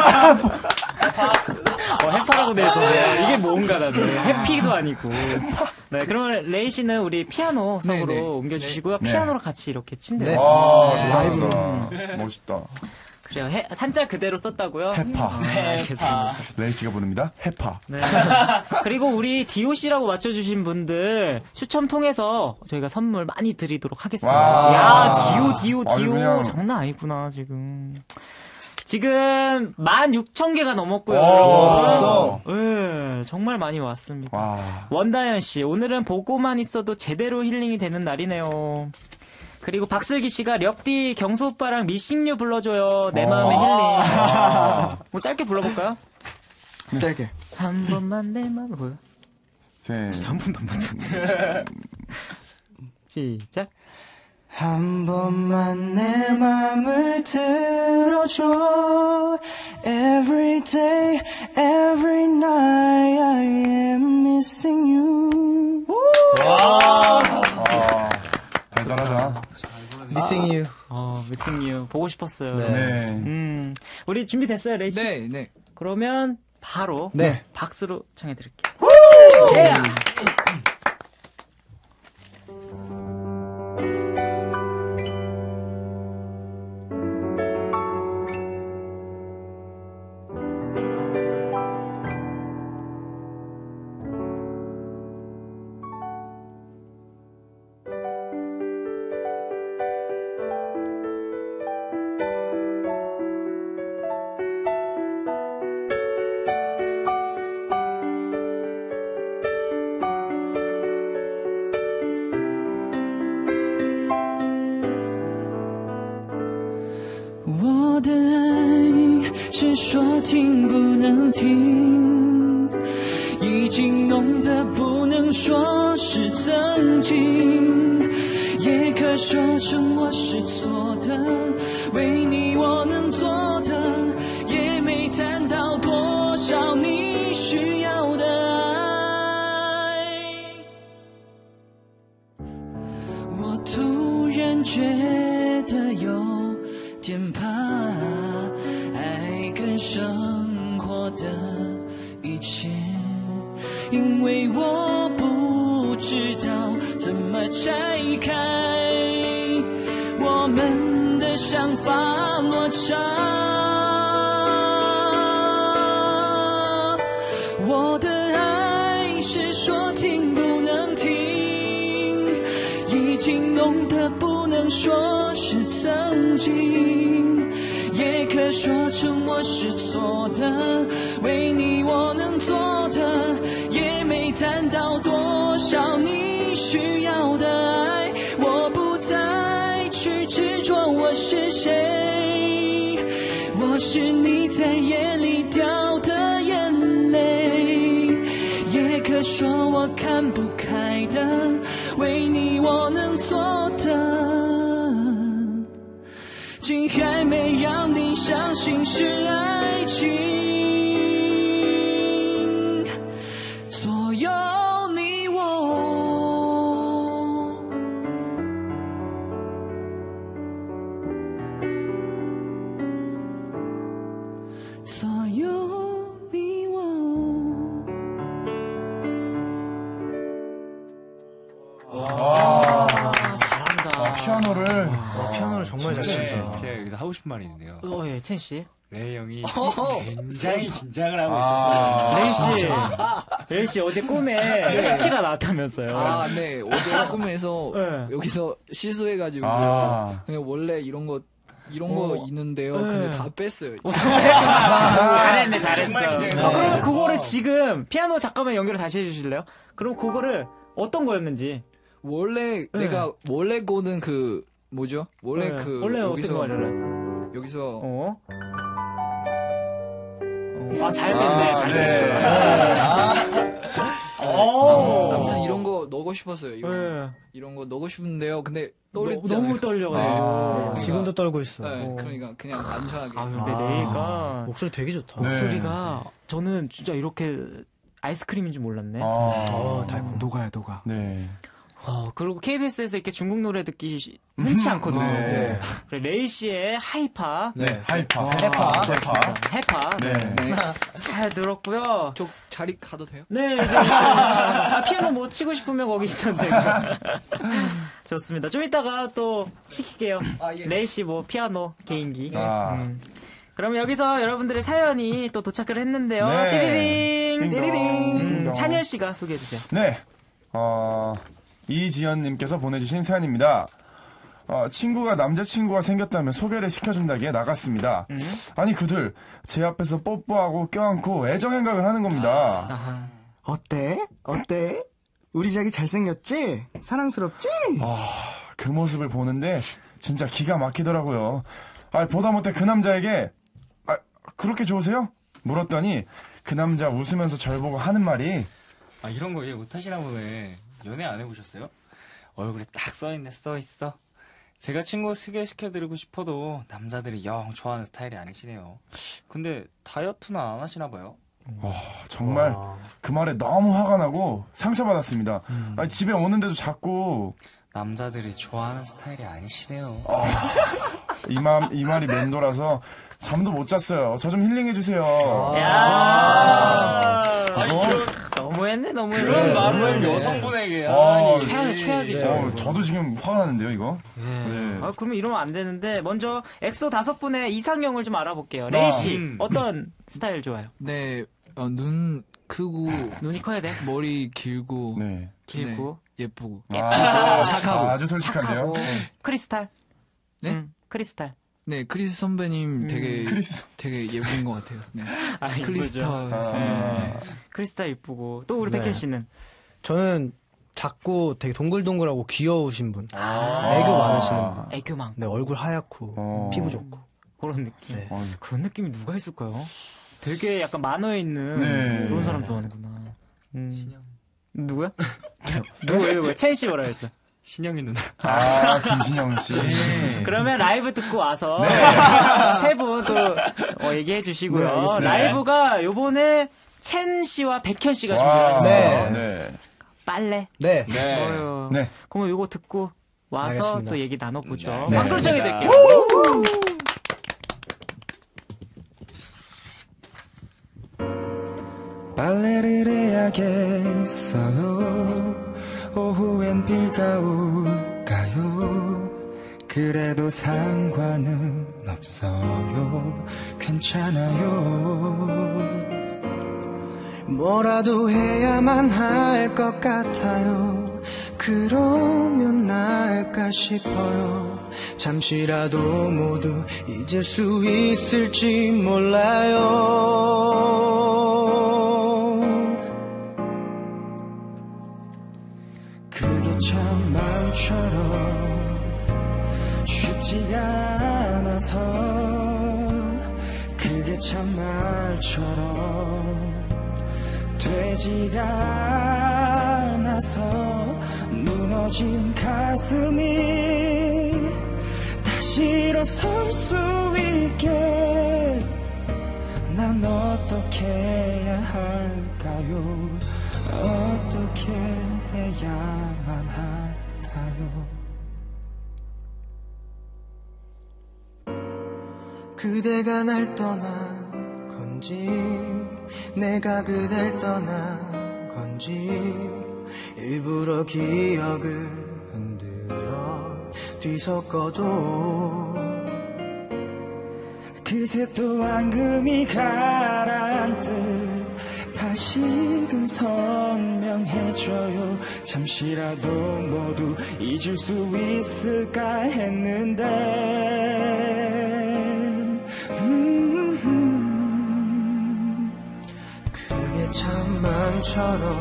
어, 해파라고 돼 있었네요. 이게 뭔가 나는 해피도 아니고. 네, 그러면 레이 씨는 우리 피아노 석으로
네, 네.
옮겨주시고요.
네.
피아노로 같이 이렇게 친대요.
네.
와,
네.
대단하다. 멋있다.
그래요. 해, 한자 그대로 썼다고요?
해파.
네, 알겠습니다.
레이 씨가 부릅니다. 해파.
네. 그리고 우리 디오 씨라고 맞춰주신 분들 추첨 통해서 저희가 선물 많이 드리도록 하겠습니다.
와.
야, 디오, 디오,
아유,
디오.
그냥.
장난 아니구나, 지금. 지금 만 육천 개가 넘었고요.
오,
여러분.
벌써?
네, 정말 많이 왔습니다.
와.
원다현 씨, 오늘은 보고만 있어도 제대로 힐링이 되는 날이네요. 그리고 박슬기 씨가 력디 경수 오빠랑 미싱유 불러줘요. 내 마음의 힐링. 뭐 짧게 불러볼까요?
짧게.
한 번만 내 마음을 보여.
셋.
한 번도 안 맞췄네. 시작.
한 번만 내 맘을 들어줘. Every day, every night I am missing you.
달달하다.
Missing you.
어, Missing You 보고 싶었어요.
네.
네.
음, 우리 준비됐어요, 레이 씨?
네, 네.
그러면 바로
네.
박수로 청해드릴게요.
是说听不能听，已经浓得不能说是曾经，也可说成我是错的，为你我能做的，也没谈到多少你需要的爱。我突然觉得有点怕，爱跟生活的一切，因为我不知道怎么拆开我们的想法落差。我的爱是说听不能听，已经浓得不能说是曾经，也可说成我是错的，为你我能做的，也没谈到多少你需要的爱。我不再去执着我是谁，我是你在夜里掉的眼泪，也可说我看不开的，为你我能做的，竟还没让你相信是爱情，左右你我，左右你我。
와,
잘한다.
피아노를
와, 피아노를 정말 잘 친다.
네, 제가 여기서 하고 싶은 말이 있는데요.
어, 예, 첸 씨.
레이 형이 굉장히 긴장을 하고
아.
있었어요.
레이 씨. 레이 씨 어제 꿈에 키라 나왔다면서요.
아, 네. 어제 꿈에서
네.
여기서 실수해가지고
아.
그냥 원래 이런 거 이런 거
어.
있는데요.
네.
근데 다 뺐어요.
잘했네, 잘했어.
정말 긴장했어요.
어, 그럼 그거를 지금 피아노 잠깐만 연결을 다시 해주실래요? 그럼 그거를 어떤 거였는지.
원래
네.
내가 원래 거는 그 뭐죠? 원래
네.
그
원래
여기서
어떤 거를?
여기서
어? 아, 잘 뺐네,
아,
잘
네.
뺐어. 오.
아무튼 이런 거 넣고 싶었어요. 이런,
네.
이런 거 넣고 싶은데요. 근데
너,
떨리잖아요.
너무 떨려가지고.
아.
지금도 떨고 있어.
네,
어.
그러니까 그냥 안전하게.
아, 근데
아.
레이가
목소리 되게 좋다.
네.
목소리가 저는 진짜 이렇게 아이스크림인 줄 몰랐네.
아,
어, 달콤.
녹아요, 녹아.
네.
어, 그리고 케이비에스에서 이렇게 중국 노래 듣기 시- 흔치 않거든요.
네.
그래, 레이 씨의 하이파.
네.
하이파.
해파.
해파.
해파.
네.
네.
잘 들었고요.
저 자리 가도 돼요?
네, 이제 아, 피아노 뭐 치고 싶으면 거기 있던데. 좋습니다. 좀 이따가 또 시킬게요.
아, 예.
레이 씨 뭐 피아노 개인기.
아.
음. 그럼 여기서 여러분들의 사연이 또 도착을 했는데요.
네.
띠리링.
띵동,
띠리링.
띵동.
찬열 씨가 소개해 주세요.
네. 어, 이지연님께서 보내주신 사연입니다. 어, 친구가 남자친구가 생겼다면 소개를 시켜준다기에 나갔습니다.
음?
아니, 그들, 제 앞에서 뽀뽀하고 껴안고 애정행각을 하는 겁니다.
아하.
어때? 어때? 우리 자기 잘생겼지? 사랑스럽지?
그 모습을 보는데, 진짜 기가 막히더라고요. 아, 보다 못해 그 남자에게, 아, 그렇게 좋으세요? 물었더니, 그 남자 웃으면서 절 보고 하는 말이,
아, 이런 거 이해 못하시나 보네. 연애 안 해보셨어요? 얼굴에 딱 써있네, 써있어. 제가 친구 소개시켜드리고 싶어도 남자들이 영 좋아하는 스타일이 아니시네요. 근데 다이어트는 안 하시나 봐요.
정말
와.
그 말에 너무 화가 나고 상처받았습니다. 아니, 집에 오는데도 자꾸
남자들이 좋아하는 스타일이 아니시네요.
이, 말, 이 말이 맴돌아서 잠도 못 잤어요. 저 좀 힐링해주세요.
야. 너무했네, 너무했네.
그런 말을 여성분에게.
아,
최악의 최악이죠.
어, 저도 지금 화가 나는데요, 이거. 네.
아, 그러면 이러면 안 되는데 먼저 엑소 다섯 분의 이상형을 좀 알아볼게요. 레이 씨
음.
어떤 스타일 좋아요?
네, 어, 눈 크고
눈이 커야 돼.
머리 길고
네.
길고
네, 예쁘고.
아,
착하고.
아주 솔직한데요.
착하고 크리스탈.
네?
음, 크리스탈.
네, 크리스 선배님 되게
크리스.
되게 예쁜 것 같아요. 네.
아,
크리스타
이쁘죠.
선배님.
아.
네.
크리스탈 이쁘고 또 우리
네.
백현 씨는
저는 작고 되게 동글동글하고 귀여우신 분.
아.
애교 많으시는 분.
애교망.
네, 얼굴 하얗고
어.
피부 좋고.
그런 느낌.
네.
그런 느낌이 누가 있을까요? 되게 약간 만화에 있는
네.
그런 사람 좋아하는구나. 음. 누구야? 누구예요? 왜? 첸 씨 뭐라 했어?
신영이 누나.
아, 김신영 씨.
그러면 라이브 듣고 와서
네.
세 분 또 어, 얘기해 주시고요.
네, 알겠습니다.
라이브가 요번에 첸 씨와 백현 씨가
와,
준비하셨어요.
네.
네.
빨래.
네.
네.
어휴.
네.
그러면 요거 듣고 와서
알겠습니다.
또 얘기 나눠보죠.
네.
박수를 청해 드릴게요.
빨래를 해야겠어요. 오후엔 비가 올까요? 그래도 상관은 없어요. 괜찮아요.
뭐라도 해야만 할 것 같아요. 그러면 나을까 싶어요. 잠시라도 모두 잊을 수 있을지 몰라요.
그게 참 마음처럼 쉽지가 않아서 그게 참 말처럼 되지가 않아서 무너진 가슴이 다시 일어설 수 있게 난 어떻게 해야 할까요? 어떻게 해야만 할까요?
그대가 날 떠난 건지 내가 그댈 떠난 건지 일부러 기억을 흔들어 뒤섞어도
그새 또 앙금이 가라앉듯 다시금 선명해져요. 잠시라도 모두 잊을 수 있을까 했는데 음,
그게 참 마음처럼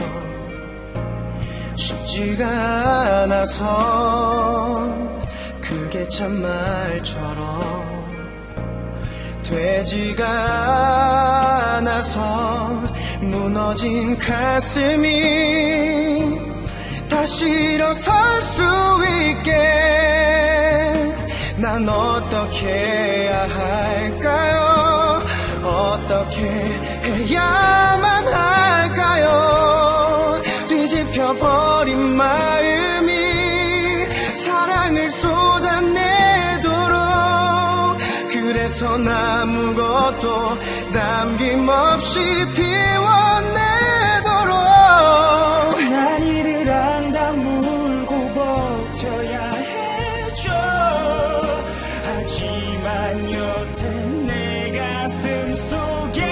쉽지가 않아서 그게 참 말처럼 되지가 않아서 무너진 가슴이 다시 일어설 수 있게 난 어떻게 해야 할까요? 어떻게 해야만 할까요? 뒤집혀버린 마음이 사랑을 쏟아내도록 그래서 아무것도 남김없이 피워내도록
난 이를 안다 물고 버텨야 해줘. 하지만 여태 내 가슴 속에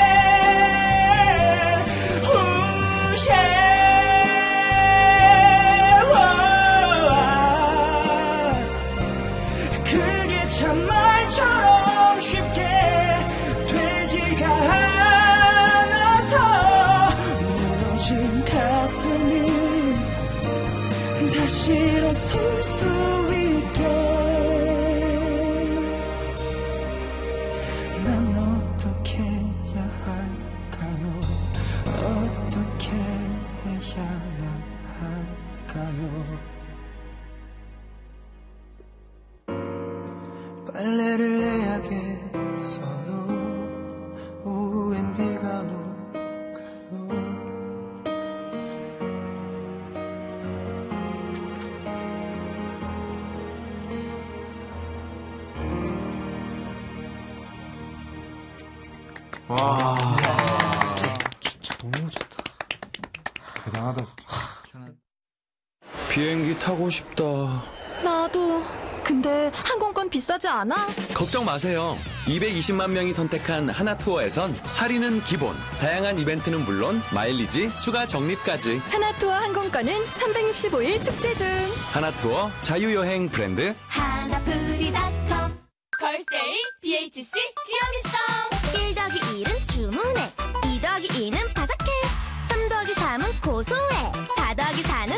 후회 그게 참 말처럼 쉽게 되지가 않아서 무너진 가슴이 다시 일어설 수 있게 난 어떻게 해야 할까요? 어떻게 해야만 할까요?
빨래를 해야겠어요. 오후엔 비가 올까요?
와,
너무 좋다.
대단하다, 진짜.
비행기 타고 싶다.
나도. 근데 항공권 비싸지 않아?
걱정 마세요. 이백이십만 명이 선택한 하나투어에선 할인은 기본, 다양한 이벤트는 물론 마일리지 추가 적립까지.
하나투어 항공권은 삼백육십오 일 축제 중.
하나투어 자유여행 브랜드
하나풀이닷컴 걸스데이 비에이치씨 귀요미송 일 더하기 일은 주문해, 이 더하기 이는 바삭해, 삼 더하기 삼은 고소해, 사 더하기 사는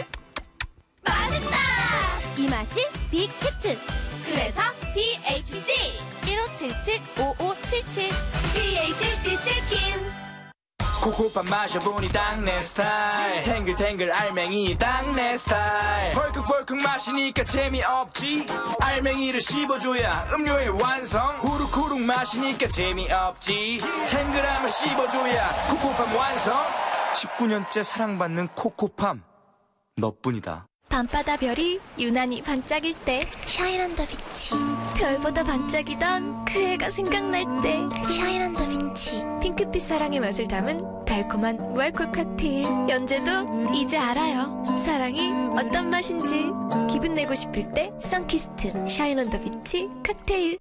맛있다. 이 맛이 빅히트. 그래서 비에이치씨 일오칠칠 오오칠칠 비에이치씨 치킨.
코코팜 마셔보니 딱 내 스타일. 탱글탱글 알맹이 딱 내 스타일. 벌컥벌컥 마시니까 재미없지. 알맹이를 씹어줘야 음료의 완성. 후루후룩 마시니까 재미없지. 탱글함을 씹어줘야 코코팜 완성. 십구 년째 사랑받는 코코팜 너뿐이다.
밤바다 별이 유난히 반짝일 때 샤인 온 더 비치. 별보다 반짝이던 그 애가 생각날 때 샤인 온 더 비치. 핑크빛 사랑의 맛을 담은 달콤한 무알콜 칵테일. 연재도 이제 알아요. 사랑이 어떤 맛인지. 기분 내고 싶을 때 선키스트 샤인 온 더 비치 칵테일.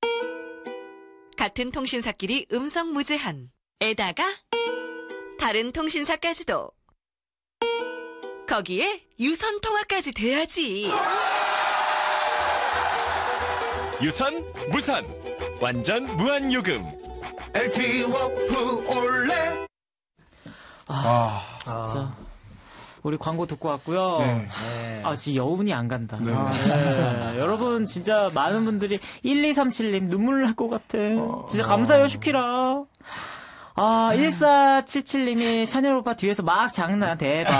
같은 통신사끼리 음성 무제한. 에다가 다른 통신사까지도. 거기에 유선 통화까지 돼야지.
유선 무선 완전 무한 요금.
엘티 워프 올레.
아, 진짜. 우리 광고 듣고 왔고요.
네.
네. 아, 진짜 여운이 안 간다.
네.
아, 진짜. 여러분, 진짜 많은 분들이 일이삼칠님 눈물 날 것 같아. 진짜 감사해요, 슈키라. 아, 일사칠칠님이 찬열 오빠 뒤에서 막 장난, 대박.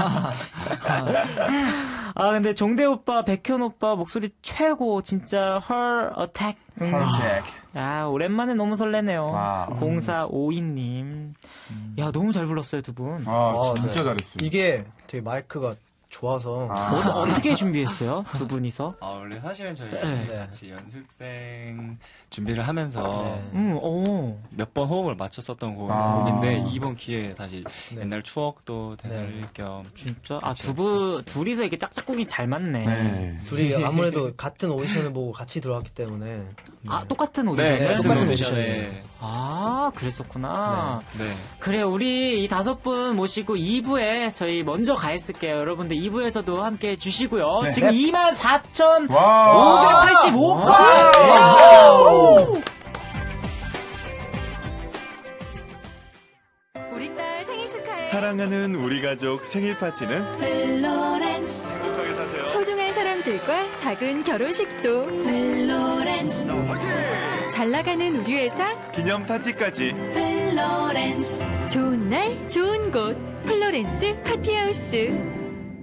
아, 근데 종대 오빠, 백현 오빠 목소리 최고, 진짜, 헐, 어택. 음.
헐 어택.
야, 오랜만에 너무 설레네요.
와우.
공사오이님. 야, 너무 잘 불렀어요, 두 분.
아,
아,
진짜
네.
잘했어요.
이게 되게 마이크가 좋아서.
아.
어, 어떻게 준비했어요? 두 분이서?
아, 원래 사실은 저희
네.
같이 연습생 준비를 하면서
네.
음, 오.
몇 번 호흡을 맞췄었던 곡,
아.
곡인데 이번 기회에 다시
네.
옛날 추억도 되살릴
네.
겸
진짜? 아, 두 분, 둘이서 이렇게 짝짝꿍이 잘 맞네.
네.
둘이 아무래도 같은 오디션을 보고 같이 들어왔기 때문에.
아, 똑같은 오디션이요?
네,
똑같은
똑같은
오디션이에요.
오디션에
아, 그랬었구나.
네.
그래, 우리 이 다섯 분 모시고 이 부에 저희 먼저 가 있을게요. 여러분들 이 부에서도 함께 해주시고요.
네.
지금 이만 사천오백팔십오
와우.
건!
와우.
우리 딸 생일 축하해.
사랑하는 우리 가족 생일 파티는
플로렌스
행복하게 사세요.
소중한 사람들과 작은 결혼식도.
플로렌스
잘 나가는 우리 회사.
기념 파티까지.
플로렌스
좋은 날 좋은 곳. 플로렌스 파티하우스.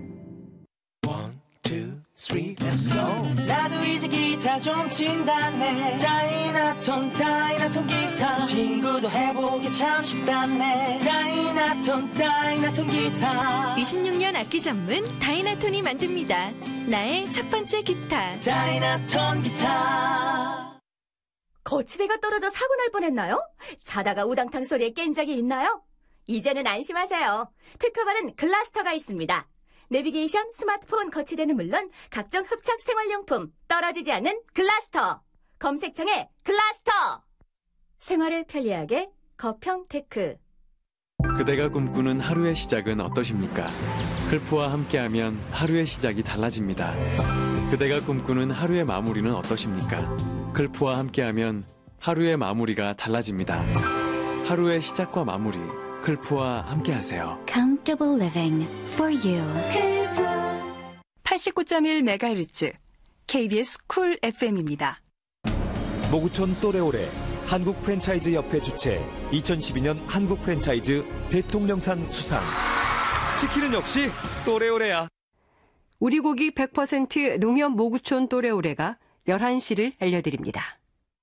나도 이제 기타 좀 친다네. 다이나톤 다이나톤 기타. 친구도 해보기 참 쉽다네. 다이나톤 다이나톤 기타.
이십육 년 악기 전문 다이나톤이 만듭니다. 나의 첫 번째 기타.
다이나톤 기타.
거치대가 떨어져 사고 날 뻔했나요? 자다가 우당탕 소리에 깬 적이 있나요? 이제는 안심하세요. 특허받은 글라스터가 있습니다. 내비게이션, 스마트폰 거치대는 물론 각종 흡착 생활용품 떨어지지 않는 글라스터. 검색창에 글라스터. 생활을 편리하게 거평테크.
그대가 꿈꾸는 하루의 시작은 어떠십니까? 클프와 함께하면 하루의 시작이 달라집니다. 그대가 꿈꾸는 하루의 마무리는 어떠십니까? 클프와 함께하면 하루의 마무리가 달라집니다. 하루의 시작과 마무리, 클프와 함께하세요.
Comfortable living for you. 팔십구 점 일 메가헤르츠 케이비에스 쿨 에프엠입니다.
모구촌 또래오래 한국 프랜차이즈 협회 주최 이천십이 년 한국 프랜차이즈 대통령상 수상. 치킨은 역시 또래오래야.
우리 고기 백 퍼센트 농협 모구촌 또래오래가 열한 시를 알려드립니다.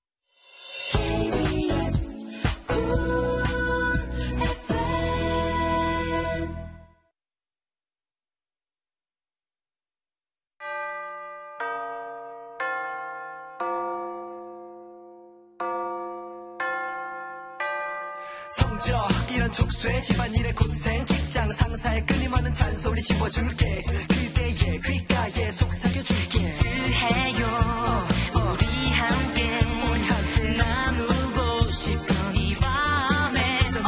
성적 이런 족쇄 집안일의 고생 직장 상사의 끊임없는 잔소리 씹어줄게 그대의 귓가에 속삭여줄게 키스해요 우리 함께 우리 함께 나누고 싶은 이 밤에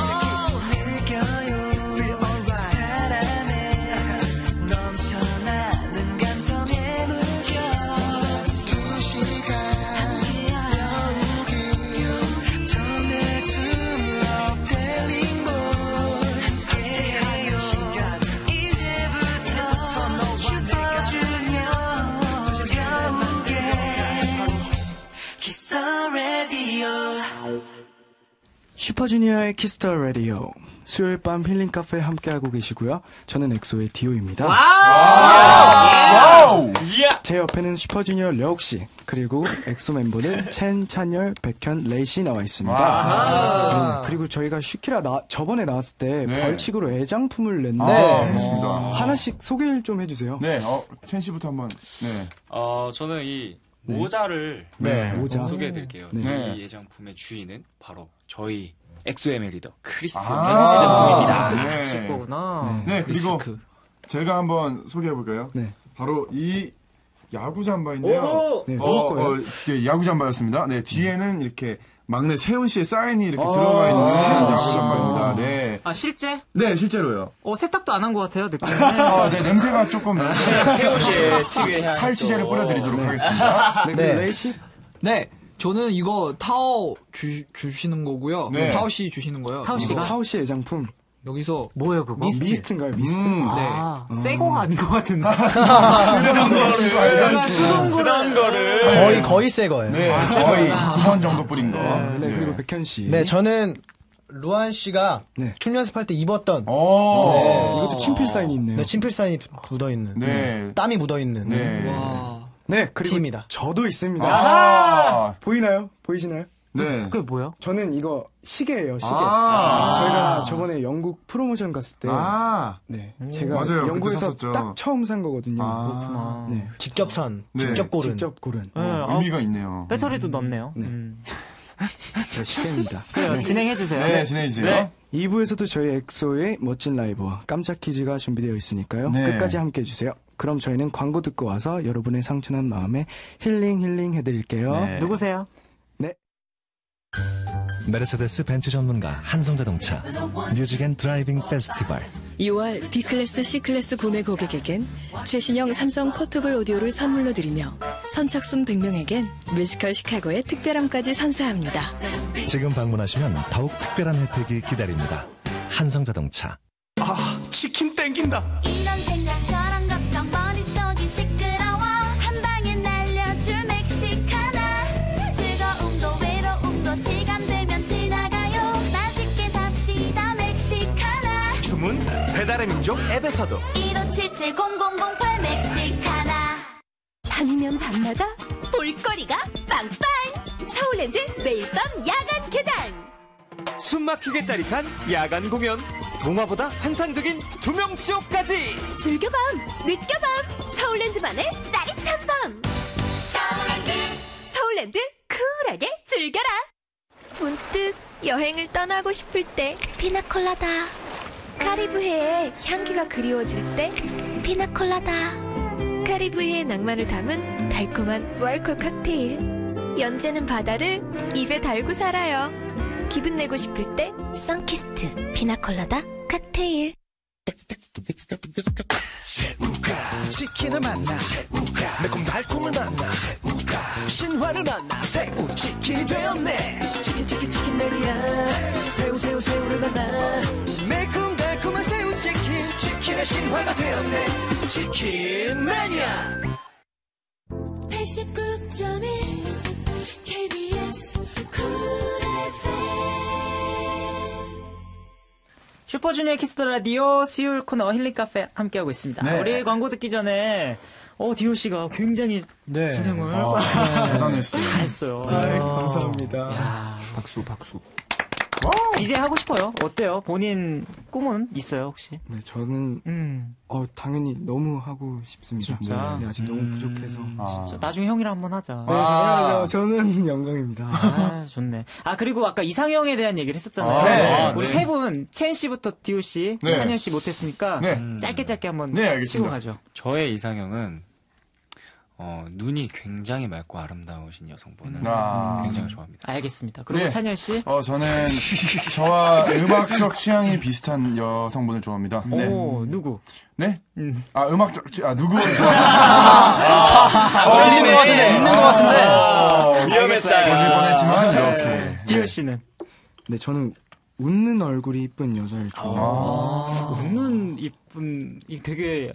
느껴요 사람의 넘쳐나는 감성에 물겨 두 시간 함께한 여우기 전해준 이제부터 슈퍼주니어 더욱에
슈퍼주니어의 키스터 라디오. 수요일 밤 힐링 카페 함께하고 계시고요. 저는 엑소의 디오입니다.
와우!
제 옆에는 슈퍼주니어 려욱 씨, 그리고 엑소 멤버들 첸, 찬열, 백현, 레이 씨 나와 있습니다. 네, 그리고 저희가 슈키라 나, 저번에 나왔을 때
네.
벌칙으로 애장품을 냈는데
네. 그렇습니다.
하나씩 소개를 좀 해주세요.
네, 어, 첸 씨부터 한번. 네.
어, 저는 이 모자를
네.
모자.
소개해드릴게요.
네.
이 애장품의 주인은 바로 저희 엑소엠의 리더 크리스
아,
애장품입니다.
네.
거구나.
네, 그리고
리스크.
제가 한번 소개해볼까요?
네.
바로 이 야구 잠바인데요.
오!
네,
어,
누구 거예요?
어, 네, 야구 잠바였습니다. 네, 뒤에는 이렇게 막내 세훈 씨의 사인이 이렇게
아,
들어가 있는
세훈
야구
씨.
잠바입니다. 네.
아, 실제?
네, 실제로요.
어, 세탁도 안 한 것 같아요, 느낌이.
아, 네, 냄새가 조금 나요.
세훈 씨의 특유의 향.
탈취제를 뿌려드리도록 하겠습니다.
네,
네.
레이 씨?
네, 저는 이거 타오 주, 주시는 거고요.
네.
타오 씨 주시는 거예요.
타오 씨가?
이거
타오 씨 애장품.
여기서
뭐예요, 그거?
미스트. 미스트인가요, 미스트?
음.
아, 새 거가 아닌 것 같은데.
쓰던 거를.
제가 쓰던
쓰던 거를.
거의 거의 새 거예요.
네, 거의 두 번 정도 뿌린 거.
네, 그리고 백현 씨.
네, 저는 루안 씨가
네.
춤 연습할 때 입었던
오.
네, 이것도 친필 사인이 있네요.
네, 친필 사인이 묻어 있는.
네.
땀이 묻어 있는.
네.
와.
네, 그리고
티입니다.
저도 있습니다.
아.
보이나요? 보이시나요?
네.
그게 뭐야?
저는 이거 시계예요, 시계.
아.
저희가 저번에 영국 프로모션 갔을 때,
아.
네, 제가
맞아요. 그때
영국에서
샀었죠.
딱 처음 산 거거든요.
아.
그렇구나.
네,
직접 산,
네.
직접 고른.
직접 고른.
네,
어,
아,
의미가 있네요.
배터리도 넣었네요.
네.
음.
저 시계입니다.
그래요, 진행해주세요.
네, 진행해주세요.
네.
이 부에서도 저희 엑소의 멋진 라이브와 깜짝 퀴즈가 준비되어 있으니까요.
네.
끝까지 함께 해주세요. 그럼 저희는 광고 듣고 와서 여러분의 상처난 마음에 힐링 힐링 해드릴게요.
네.
누구세요?
메르세데스 벤츠 전문가 한성자동차 뮤직 앤 드라이빙 페스티벌
이월 B클래스, C클래스 구매 고객에겐 최신형 삼성 포터블 오디오를 선물로 드리며 선착순 백 명에겐 뮤지컬 시카고의 특별함까지 선사합니다.
지금 방문하시면 더욱 특별한 혜택이 기다립니다. 한성자동차.
아, 치킨 땡긴다.
이런 생각 저런 걱정 머릿속이 시끄러워 한 방에 날려줄 멕시카나 즐거움도 외로움도 시간 되면 지나가요 맛있게 삽시다 멕시카나
주문 배달의 민족 앱에서도
일오칠칠공공공팔 멕시카나 밤이면 밤마다 볼거리가 빵빵 서울랜드 매일 밤 야간 개장
숨막히게 짜릿한 야간 공연, 동화보다 환상적인 조명쇼까지.
즐겨밤 느껴밤 서울랜드만의 짜릿한 밤 서울랜드 서울랜드 쿨하게 즐겨라 문득 여행을 떠나고 싶을 때 피나콜라다 카리브해의 향기가 그리워질 때 피나콜라다 카리브해의 낭만을 담은 달콤한 무알콜 칵테일 연재는 바다를 입에 달고 살아요 기분 내고 싶을 때 선키스트 피나콜라다 칵테일
새우가 치킨을 만나 새우가 매콤달콤을 만나 새우가 신화를 만나 새우 치킨이 되었네 치킨 치킨 치킨 매니아 새우 새우 새우를 만나 매콤달콤한 새우 치킨 치킨의 신화가 되었네 치킨 매니아
팔십구 점 일 케이비에스 쿨
슈퍼주니어 키스더 라디오 수요일 코너 힐링 카페 함께하고 있습니다.
네.
우리 광고 듣기 전에 어 디오 씨가 굉장히
네.
진행을
아, 네. 대단했어요.
잘했어요.
아이, 감사합니다.
야,
박수, 박수.
이제 하고 싶어요. 어때요? 본인 꿈은 있어요 혹시?
네, 저는
음.
어, 당연히 너무 하고 싶습니다.
진짜?
네, 아직 너무 부족해서.
아.
진짜 나중에 형이랑 한번 하자.
네, 당연하죠. 저는 영광입니다.
아, 좋네. 아, 그리고 아까 이상형에 대한 얘기를 했었잖아요.
아, 네.
우리
네.
세 분, 첸 씨부터 디오 씨,
네.
찬현 씨 못했으니까
네.
짧게 짧게 한번
네, 알겠습니다.
치고 가죠.
저의 이상형은 어, 눈이 굉장히 맑고 아름다우신 여성분은
아.
굉장히 좋아합니다.
알겠습니다. 그리고
네.
찬현 씨.
어, 저는 저와 음악적 취향이 비슷한 여성분을 좋아합니다. 네.
오, 누구?
네?
음.
아, 음악적, 취- 아, 누구를 좋아합니다.
어, 있는 것 같은데, 있는 것 같은데.
어,
위험했다.
걸릴 뻔했지만, 이렇게.
디오 씨는?
네, 저는 웃는 얼굴이 이쁜 여자를 좋아해요.
아, 웃는 이쁜, 이 되게.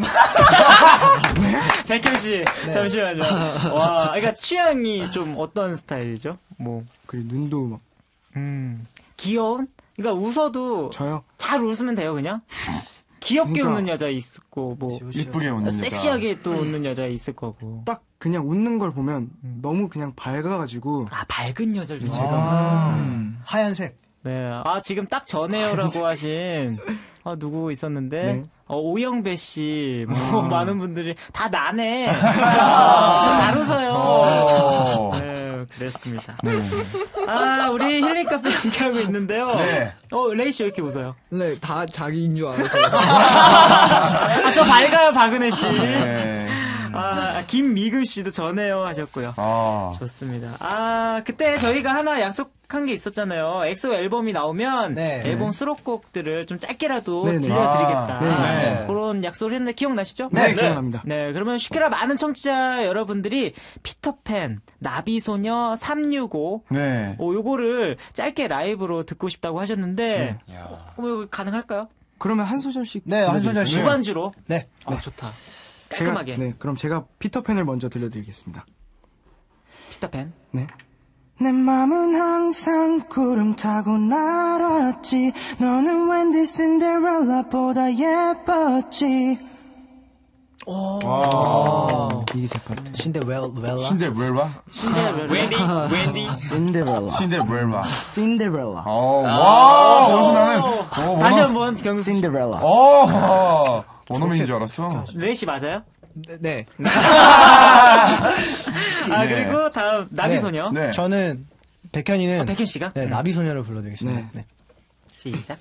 백현 씨, 잠시만요. 와, 그러니까 취향이 좀 어떤 스타일이죠? 뭐.
그리고 눈도 막
음. 귀여운? 그러니까 웃어도
저요?
잘 웃으면 돼요, 그냥. 귀엽게
그러니까,
웃는 여자 있고 뭐
이쁘게 웃는 여자.
섹시하게 또 웃는 여자 있을 거고.
딱 그냥 웃는 걸 보면 너무 그냥 밝아가지고.
아, 밝은 여자를 좋아해요.
제가
아,
음.
하얀색.
네. 아, 지금 딱 전에요라고 하신, 아, 누구 있었는데,
네.
어, 오영배 씨, 뭐, 많은 분들이, 다 나네. 아, 잘 웃어요.
어.
네, 그랬습니다.
네.
아, 우리 힐링 카페 함께하고 있는데요.
네.
어, 레이 씨 왜 이렇게 웃어요?
네, 다 자기인 줄 알았어요.
아, 저 밝아요, 박은혜 씨.
네.
아, 김미금 씨도 전해요 하셨고요.
아.
좋습니다. 아, 그때 저희가 하나 약속한 게 있었잖아요. 엑소 앨범이 나오면
네.
앨범 수록곡들을 좀 짧게라도
네네.
들려드리겠다.
아, 네.
그런 약속을 했는데 기억나시죠?
네, 네. 기억납니다.
네, 그러면 슈키라 많은 청취자 여러분들이 피터팬, 나비소녀 삼육오
네.
어, 요거를 짧게 라이브로 듣고 싶다고 하셨는데
네.
어, 이거 가능할까요?
그러면 한 소절씩.
네, 한 소절씩.
무반주로?
네.
어, 좋다.
제가,
깔끔하게.
네, 그럼 제가 피터팬을 먼저 들려드리겠습니다.
피터팬.
네.
내 맘은 항상 구름 타고 날았지. 너는 웬디 신데렐라보다 예뻤지.
오.
와.
이게 제 파트.
신데렐라.
신데렐라?
신데렐라.
웬디, 웬디.
신데렐라.
신데렐라.
신데렐라.
어, 와, 어디서 나는. 어,
다시
원어-
한번 경수 씨.
신데렐라.
어, 원어민인 줄 알았어.
레이 씨 맞아요?
네.
아,
네.
그리고 다음 나비소녀.
네.
저는 백현이는
아, 백현 씨가?
네, 나비소녀를 불러드리겠습니다. 네.
시작.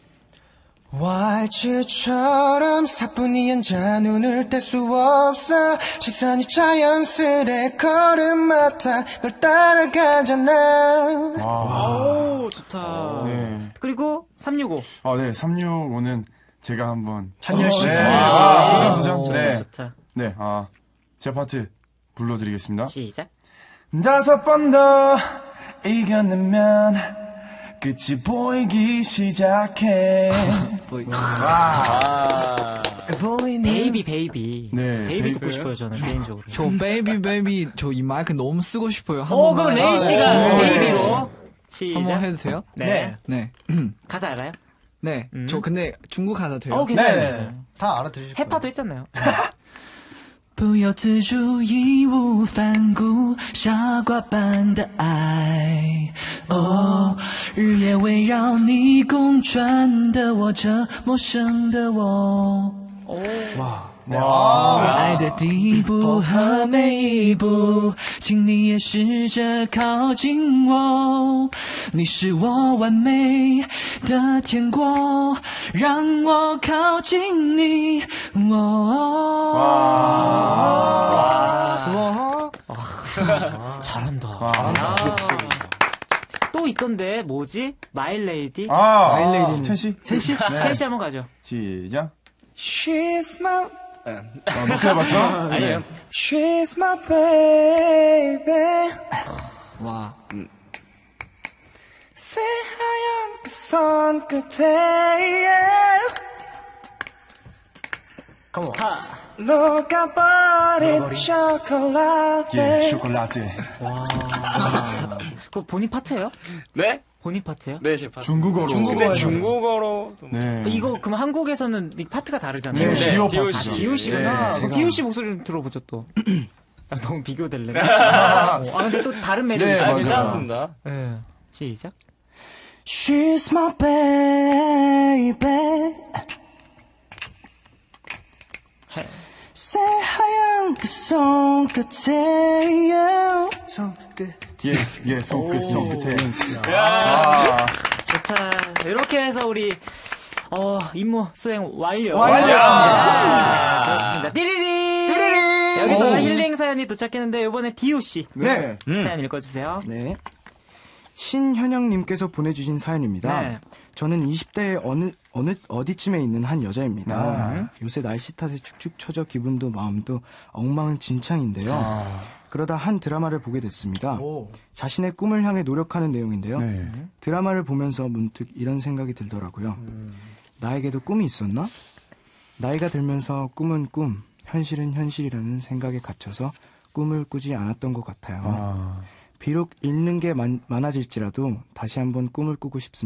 왈츠처럼 사뿐히 앉아 눈을 뗄 수 없어. 시선이 자연스레 걸음마다 널 따라가잖아.
오, 좋다.
네.
그리고 삼육오.
아, 네. 삼육오는 제가 한번.
찬열 씨.
네.
찬열 씨.
아, 도전, 도전.
오,
네.
좋다.
네. 아, 제 파트 불러드리겠습니다.
시작.
다섯 번 더 이겨내면 끝이 보이기 시작해.
베이비, 베이비.
네.
베이비 듣고 싶어요, 저는, 개인적으로.
저 베이비 베이비 저 이 마이크 너무 쓰고 싶어요. 한
오,
번만.
그럼 레이 씨가
아, 네.
베이비로. 시작.
한번 해도 돼요?
네.
네.
가사 알아요?
네.
음.
저 근데 중국 가사 돼요?
어,
네,
괜찮아요.
네. 다 알아들으실 거예요.
해파도 했잖아요.
不要自主义无反顾，傻瓜般的爱。哦，日夜围绕你公转的我，这陌生的我。
哇。
爱的第一步和每一步，请你也试着靠近我。你是我完美的天国，让我靠近你。哦。
와. 잘한다. 아. 또 있던데, 뭐지? 마일레이디?
아,
마일레이디는
첼시?
첼시?
네.
첼시 한번 가죠.
시작.
She's my.
아, 못 해봤죠?
아니에요.
네.
She's my baby.
와.
새하얀 그 손끝에
Come on.
녹아버린 초콜릿.
예, 쇼콜라테.
와. 그거 본인 파트예요?
네?
본인 파트예요?
네, 제 파트.
중국어로.
중국어, 중국어로.
네.
이거 그럼 한국에서는 이 파트가 다르잖아요.
네, 디오
디오씨.
파트죠.
디오씨구나.
네,
디오 씨 목소리 좀 들어보죠 또. 아, 너무 비교될래. 아, 근데 또 다른 매력이
네,
있어요.
아,
맞아요.
괜찮습니다.
네. 시작.
She's my baby. 새하얀 그 손끝에 손끝
예, 예, 손끝, 손끝에.
야. 좋다. 이렇게 해서 우리 어 임무 수행 완료.
완료했습니다.
좋습니다. 띠리리.
띠리리.
여기서
오.
힐링 사연이 도착했는데 이번에 디오 씨
네.
사연 읽어주세요.
네. 신현영님께서 보내주신 사연입니다.
네.
저는 이십 대의 어느, 어느, 어디쯤에 있는 한 여자입니다.
아.
요새 날씨 탓에 축축 처져 기분도 마음도 엉망진창인데요.
아.
그러다 한 드라마를 보게 됐습니다.
오.
자신의 꿈을 향해 노력하는 내용인데요.
네.
드라마를 보면서 문득 이런 생각이 들더라고요.
음.
나에게도 꿈이 있었나? 나이가 들면서 꿈은 꿈, 현실은 현실이라는 생각에 갇혀서 꿈을 꾸지 않았던 것 같아요.
아.
비록 잃는 게 많, 많아질지라도 다시 한번 꿈을 꾸고 싶습니다.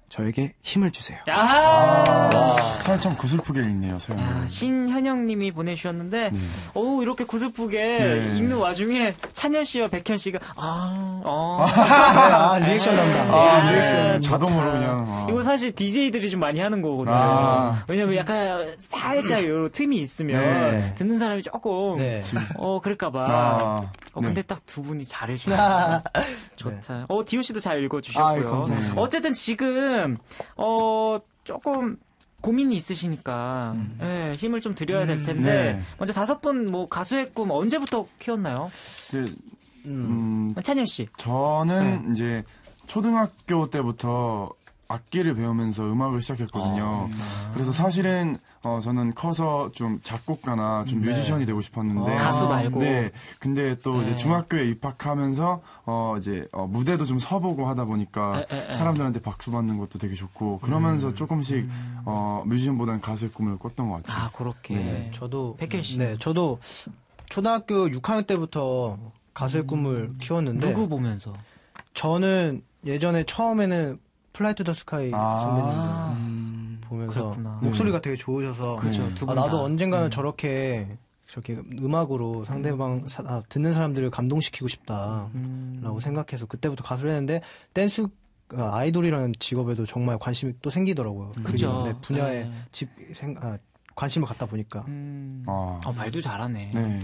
저에게 힘을 주세요.
아,
사연 참 구슬프게 읽네요, 사연.
아, 신현영님이 보내주셨는데,
네.
오 이렇게 구슬프게
네.
읽는 와중에 찬열 씨와 백현 씨가 아, 어,
아, 리액션 난다.
아,
네,
리액션
좋다.
자동으로 그냥. 아.
이거 사실 디제이들이 좀 많이 하는 거거든요.
아.
왜냐면 약간 살짝 요 틈이 있으면
네.
듣는 사람이 조금
네.
어 그럴까봐.
아.
어, 근데
네.
딱 두 분이 잘해주셨어요. 좋다. 어 디오 씨도 잘 읽어주셨고요.
아유, 감사합니다.
어쨌든 지금 어 조금 고민이 있으시니까 예, 힘을 좀 드려야 될 텐데
네.
먼저 다섯 분 뭐 가수의 꿈 언제부터 키웠나요?
그, 음,
찬열 씨.
저는 이제 초등학교 때부터 악기를 배우면서 음악을 시작했거든요. 그래서 사실은 어, 저는 커서 좀 작곡가나 좀
네.
뮤지션이 되고 싶었는데
가수 말고.
네. 근데 또 이제
네.
중학교에 입학하면서 어 이제 어, 무대도 좀 서보고 하다 보니까
에, 에, 에.
사람들한테 박수 받는 것도 되게 좋고 그러면서 조금씩 어 뮤지션보다는 가수의 꿈을 꿨던 것 같아요.
아 그렇게.
네.
저도
백현 씨.
네, 저도 초등학교 육 학년 때부터 가수의 꿈을 키웠는데
누구 보면서?
저는 예전에 처음에는 플라이 투 더 스카이
아.
선배님들
음,
보면서
그렇구나.
목소리가 되게 좋으셔서
그죠,
네.
두
아,
분
나도
다.
언젠가는
음.
저렇게 저렇게 음악으로 상대방 사- 아, 듣는 사람들을 감동시키고 싶다라고
음.
생각해서 그때부터 가수를 했는데 댄스 아, 아이돌이라는 직업에도 정말 관심이 또 생기더라고요.
그죠.
네, 분야에
네.
집 생, 아, 관심을 갖다 보니까
음.
아.
아, 말도 잘하네.
네.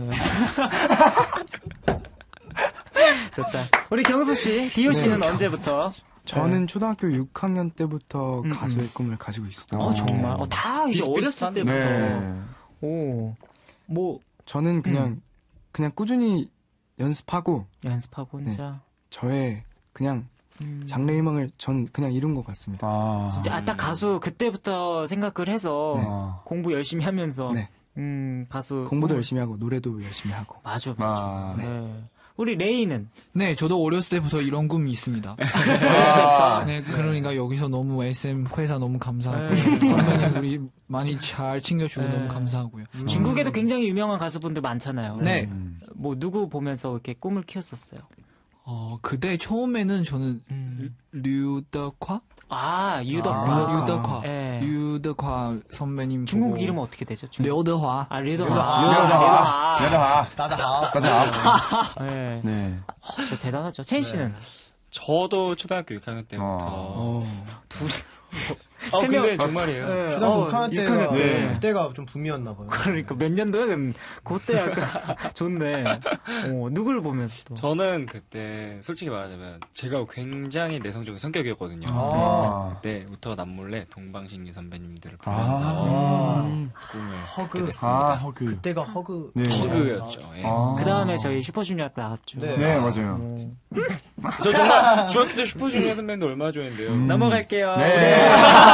좋다. 우리 경수 씨, 디오 씨는
네.
언제부터?
저는 초등학교 육 학년 때부터
음,
가수의 꿈을 가지고 있었던
어, 정말. 어, 다 이제 어렸을 때부터.
네.
오, 뭐
저는 그냥
음.
그냥 꾸준히 연습하고
연습하고 혼자.
저의 그냥
음.
장래희망을 전 그냥 이룬 것 같습니다.
아.
진짜 아, 딱 가수 그때부터 생각을 해서
네.
공부 열심히 하면서
네.
음 가수
공부도
꿈을-
열심히 하고 노래도 열심히 하고.
맞아 맞아.
아.
네. 우리 레이는
네, 저도 어렸을 때부터 이런 꿈이 있습니다.
아.
네, 그러니까 여기서 너무 에스엠 회사 너무 감사하고
네.
선배님 우리 많이 잘 챙겨주고
네.
너무 감사하고요.
중국에도 굉장히 유명한 가수분들 많잖아요.
네.
뭐 누구 보면서 이렇게 꿈을 키웠었어요?
어, 그때 처음에는 저는
음.
류덕화?
아 유덕화.
아, 유덕화.
네.
유덕화 선배님
중국
보고
이름은 어떻게 되죠? 중국?
려더화.
아 려더화.
려더화. 려더화.
따자하.
따자하.
네.
네.
어, 진짜 대단하죠. 첸 씨는
저도 초등학교 육 학년 때부터.
어.
둘이.
아,
세 명-
근데 정말이에요.
네.
초등학교
어,
육 학년
육
때가
학년 때.
네. 그때가 좀 붐이었나 봐요.
그러니까 몇 년도야? 그럼 그때 약간 좋네. 어, 누굴 보면서 또.
저는 그때 솔직히 말하자면 제가 굉장히 내성적인 성격이었거든요.
아.
그때부터 남몰래 동방신기 선배님들을
아.
보면서
음.
꿈을
허그.
꾸게 됐습니다.
아, 허그.
그때가 허그.
네.
허그였죠. 예.
아.
그 다음에 저희 슈퍼주니어 나왔죠.
네.
네, 맞아요.
어.
저 정말 중학교 때 슈퍼주니어 선배님도 얼마나 좋아했는데요.
음.
넘어갈게요.
네.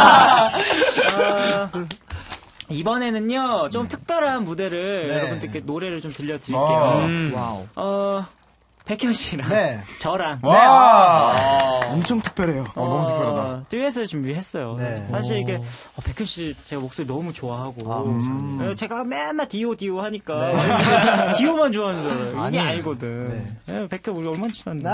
어, 이번에는요, 좀 특별한 무대를
네.
여러분들께 노래를 좀 들려드릴게요.
아.
음.
와우.
어, 백현 씨랑
네.
저랑
와.
엄청 특별해요.
어, 너무 특별하다.
듀엣을 준비했어요.
네.
사실 이게 어, 백현 씨 제가 목소리 너무 좋아하고
아,
음.
네, 제가 맨날 디오 디오 하니까 디오만 좋아하는 줄 알아요. 이게
아니에요.
알거든.
네.
네, 백현 우리 얼마나 친한데.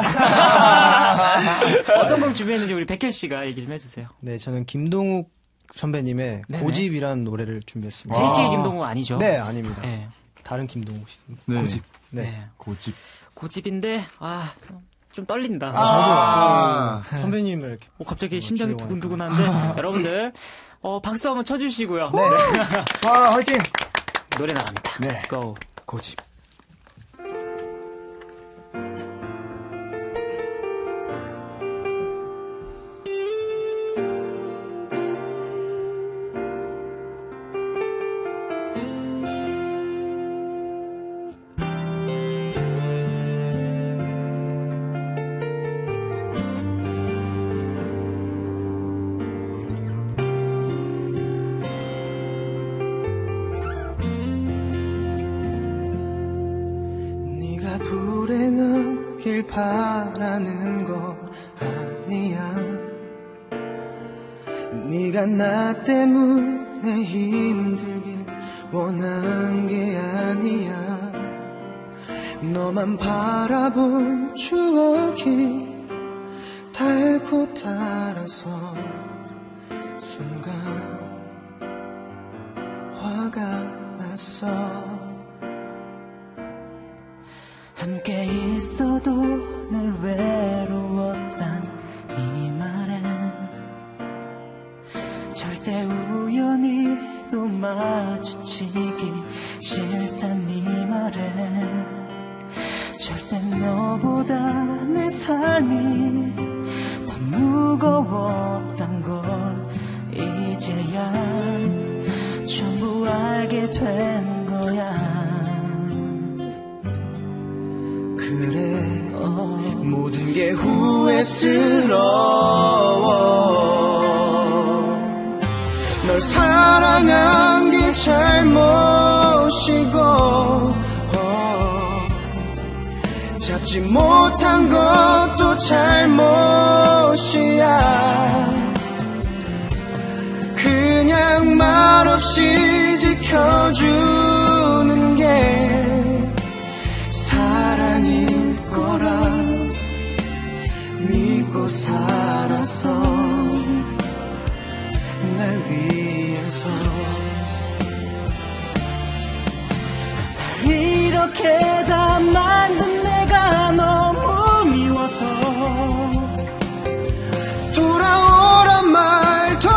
어떤 곡 준비했는지 우리 백현 씨가 얘기 좀 해주세요.
네, 저는 김동욱 선배님의
네네.
고집이라는 노래를 준비했습니다.
와.
제이케이 김동욱 아니죠?
네, 아닙니다.
네.
다른 김동욱 씨.
네.
고집. 네.
네.
고집.
고집인데 아, 좀, 좀 떨린다.
아,
아.
저도 선배님을 이렇게
어, 갑자기
어,
심장이
주려고
두근두근한데 여러분들 어, 박수 한번 쳐주시고요.
네.
와, 화이팅!
노래 나갑니다.
네.
Go.
고집.
네가 불행하길 바라는 거 아니야. 네가 나 때문에 힘들길 원한 게 아니야. 너만 바라본 추억이 달고 달아서 순간 화가 났어.
함께 있어도 늘 외로웠단 네 말에 절대 우연히 또 마주치기 싫단 네 말에 절대 너보다 내 삶이 더 무거웠단 걸 이제야 전부 알게 된 거야.
그래 모든 게 후회스러워. 널 사랑한 게 잘못이고 어, 잡지 못한 것도 잘못이야. 그냥 말없이 지켜주는 게 사랑일 거라 믿고 살았어. 날 위해서
날 이렇게 다 만든 내가 너무 미워서
돌아오란 말도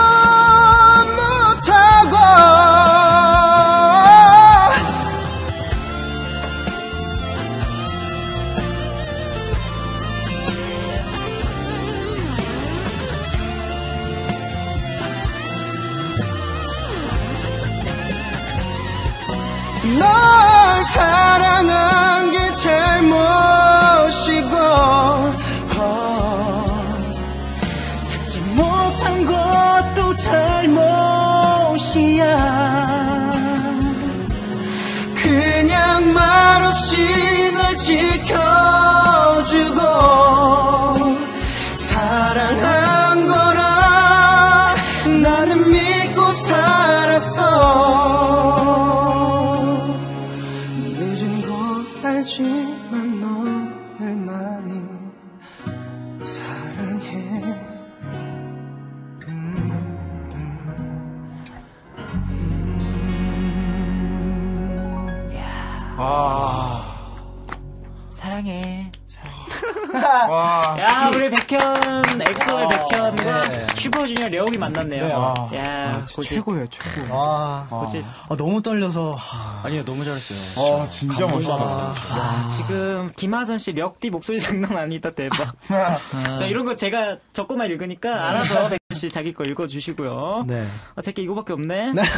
못하고 널 사랑한 게 잘못이고 어,
찾지 못한 것도 잘못이야.
그냥 말없이 널 지켜주고 사랑한 거라 나는 믿고 살았어. 알지만 너를 많이 사랑해. 음,
음. 와. 사랑해.
와.
야, 우리 백현, 엑소의 백현과
네.
슈퍼주니어 레옥이 만났네요.
네, 아.
야,
아,
고지.
최고예요, 최고.
아,
고지.
아, 너무 떨려서.
아니요, 너무 잘했어요.
아, 진짜 멋있었어요.
아, 지금 김하선 씨 력디 목소리 장난 아니다, 대박. 자, 이런 거 제가 적고만 읽으니까 알아서 백현 씨 자기 거 읽어주시고요.
네.
아, 제게 이거밖에 없네.
네. 네.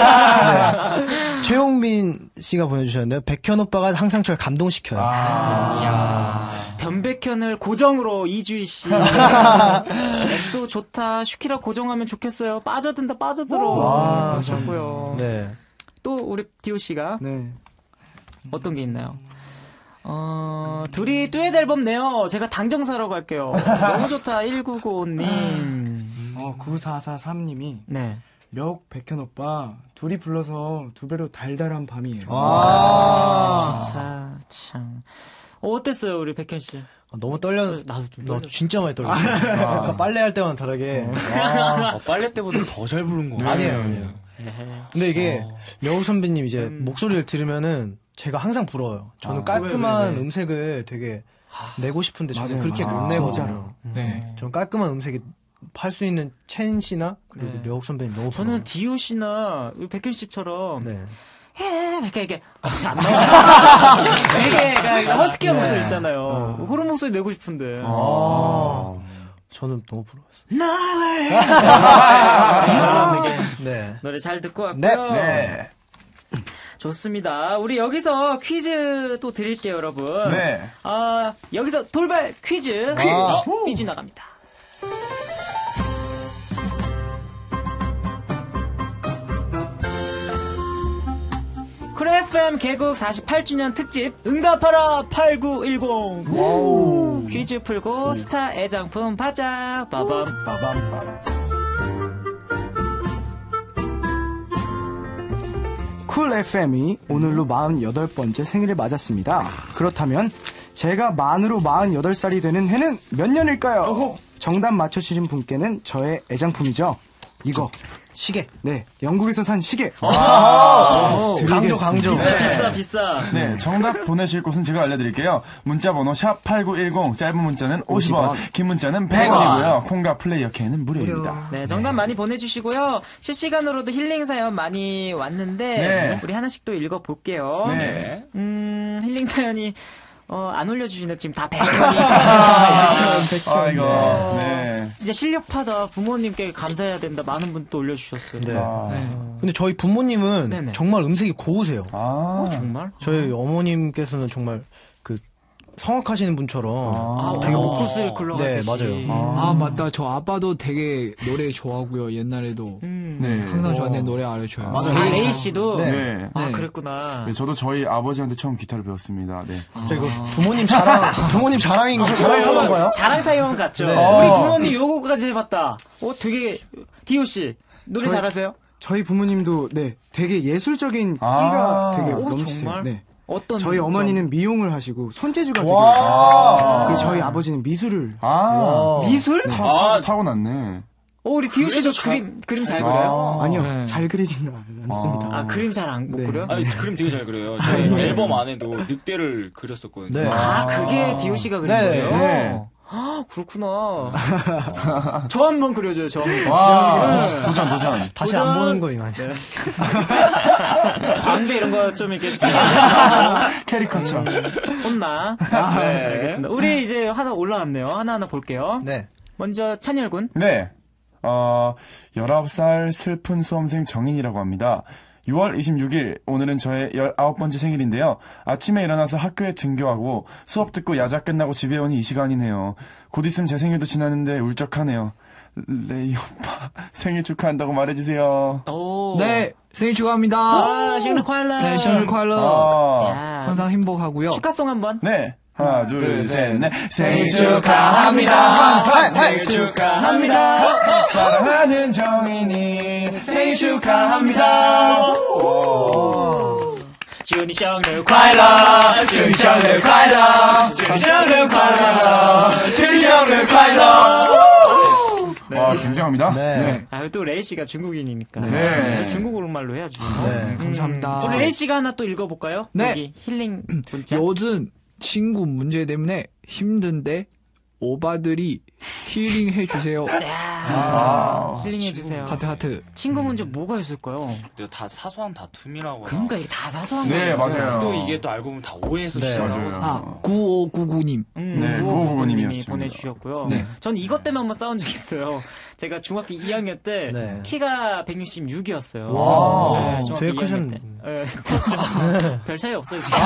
최용민 씨가 보내주셨는데요. 백현 오빠가 항상 저를 감동시켜요.
아, 야. 변백현을 고정으로 이주희 씨. 엑소 좋다. 슈키라 고정하면 좋겠어요. 빠져든다, 빠져들어.
와,
하셨고요.
네.
또 우리 디오 씨가
네.
어떤 게 있나요? 어, 둘이 듀엣 앨범 내요. 제가 당정사라고 할게요. 너무 좋다. 천구백구십오 님.
어, 구사사삼 님이
네.
력 백현 오빠 둘이 불러서 두 배로 달달한 밤이에요.
아,
진짜 참. 어, 어땠어요, 우리 백현 씨?
너무 떨려.
나도 좀
나
떨려.
진짜 많이 떨려. 그러니까 빨래할 때만 다르게. 와.
어, 빨래 때보다 더 잘 부른 거
아니에요, 아니에요. 근데 이게
어.
여우 선배님 이제 목소리를 들으면은 제가 항상 부러워요. 저는
아,
깔끔한
왜, 왜, 왜?
음색을 되게 내고 싶은데 저는
맞아요,
그렇게
맞아요.
못 내거든요.
네.
저는 깔끔한 음색이 팔 수 있는 첸 씨나 그리고
네.
려욱 선배님 너무
저는
부러워요.
디오 씨나 우리 백현 씨처럼
네.
해 이렇게 이게 아, 안 나와. 되게 그냥 허스키한
네.
목소리 있잖아요. 그런 목소리 내고 싶은데.
아, 저는 너무 부러웠어요.
나를.
네.
노래 잘 듣고 왔고요.
네.
네.
좋습니다. 우리 여기서 퀴즈 또 드릴게요, 여러분.
네.
아, 여기서 돌발 퀴즈.
아.
퀴즈 나갑니다. 쿨 에프엠 개국 사십팔 주년 특집 응답하라 팔구일공. 퀴즈 풀고 스타 애장품 받자. 빠밤
빠밤 빠밤.
쿨 에프엠이 오늘로 마흔여덟 번째 생일을 맞았습니다. 그렇다면 제가 만으로 마흔여덟 살이 되는 해는 몇 년일까요? 어허. 정답 맞춰주신 분께는 저의 애장품이죠. 이거.
시계.
네, 영국에서 산 시계.
아~
강조, 강조.
비싸, 비싸, 비싸.
네, 정답 보내실 곳은 제가 알려드릴게요. 문자번호 샵 팔구일공, 짧은 문자는 오십 원, 긴 문자는 백 원이고요. 콩과 플레이어케는 무료입니다.
네, 정답 네. 많이 보내주시고요. 실시간으로도 힐링 사연 많이 왔는데, 네. 우리 하나씩 또 읽어볼게요.
네.
음, 힐링 사연이, 어, 안 올려주시네. 지금 다 백 원이니까.
아, 이거. 네.
진짜 실력파다. 부모님께 감사해야 된다. 많은 분 또 올려주셨어요.
네.
아.
네. 근데 저희 부모님은
네네.
정말 음색이 고우세요.
아.
어, 정말?
저희 어머님께서는 정말 그 성악하시는 분처럼
아,
되게
목구슬 굴러가듯이.
네, 맞아요.
아, 아, 맞다. 저 아빠도 되게 노래 좋아하고요. 옛날에도.
음.
네.
항상 저한테 노래 알려줘요.
맞아요.
아, 레이 씨도?
네. 네.
아,
네.
그랬구나.
네, 저도 저희 아버지한테 처음 기타를 배웠습니다. 네.
아. 저 이거 부모님 자랑, 부모님 자랑인 거, 자랑하는 거야?
자랑 타임은 같죠.
네.
우리 부모님 요거까지 해봤다. 어, 되게, 디오 씨, 노래
저희,
잘하세요?
저희 부모님도, 네, 되게 예술적인
아.
끼가 되게
오,
넘치세요.
정말?
네.
어떤
저희 어머니는 미용을 하시고 손재주가 되게
와.
그리고 저희 아버지는 미술을
아.
미술?
타,
아.
타, 타고났네.
어, 우리 디오 씨도
그래서
그림, 그림 잘
아.
그려요?
아니요
네.
잘 그리지는 않습니다.
아, 그림 잘 안 못
네.
그려?
아니, 그림 되게 잘 그려요. 저희 앨범 안에도 늑대를 그렸었거든요.
네.
아, 그게 디오 씨가 그린
네.
거예요?
네.
아, 그렇구나. 저 한 번 그려줘요, 저 한 번.
와.
네.
도전, 도전.
다시
도전.
안 보는 거니, 아니야.
네. 광대 이런 거 좀 있겠지.
캐리커처.
혼나. 네, 알겠습니다. 우리 이제 하나 올라왔네요. 하나하나 볼게요.
네.
먼저 찬열 군.
네. 어, 열아홉 살 슬픈 수험생 정인이라고 합니다. 유월 이십육일, 오늘은 저의 열아홉 번째 생일인데요. 아침에 일어나서 학교에 등교하고 수업 듣고 야자 끝나고 집에 오니 이 시간이네요. 곧 있으면 제 생일도 지나는데 울적하네요. 레이 오빠 생일 축하한다고 말해주세요.
오.
네, 생일 축하합니다.
와, 생일 콰일러.
네, 생일 콰일러.
아.
항상 행복하고요.
축하송 한번.
네. 하나, 둘, 셋, 넷.
생일 축하합니다.
생일 축하합니다. 사랑하는 정인이 생일 축하합니다.
주니 생일 콰일러.
주니 생일 콰일러.
주니 생일 콰일러.
주니 생일 콰일러.
와, 굉장합니다.
네.
아, 또 레이 씨가 중국인이니까.
네.
또 중국어로 말로 해야죠.
네.
음.
감사합니다.
우리 레이 씨가 하나 또 읽어볼까요?
네.
여기 힐링 문자.
요즘 친구 문제 때문에 힘든데 오바들이 힐링 해주세요.
야, 힐링해 주세요.
하트 하트.
친구 문제 뭐가 있을까요?
근데 다 사소한 다툼이라고.
그러니까 이게 다 사소한
네,
거예요.
맞아요.
또 이게 또 알고 보면 다 오해해서
네,
시작하고.
맞아요.
아, 구오구구님.
음,
네,
구호구구님이
구호구구님이었습니다.
보내주셨고요.
네.
전 이것 때문에 한번 싸운 적 있어요. 제가 중학교 이 학년 때
네.
키가 백육십육이었어요.
와,
중학교
되게
이 학년
크셨네.
때. 네. 별 차이 없어요, 지금.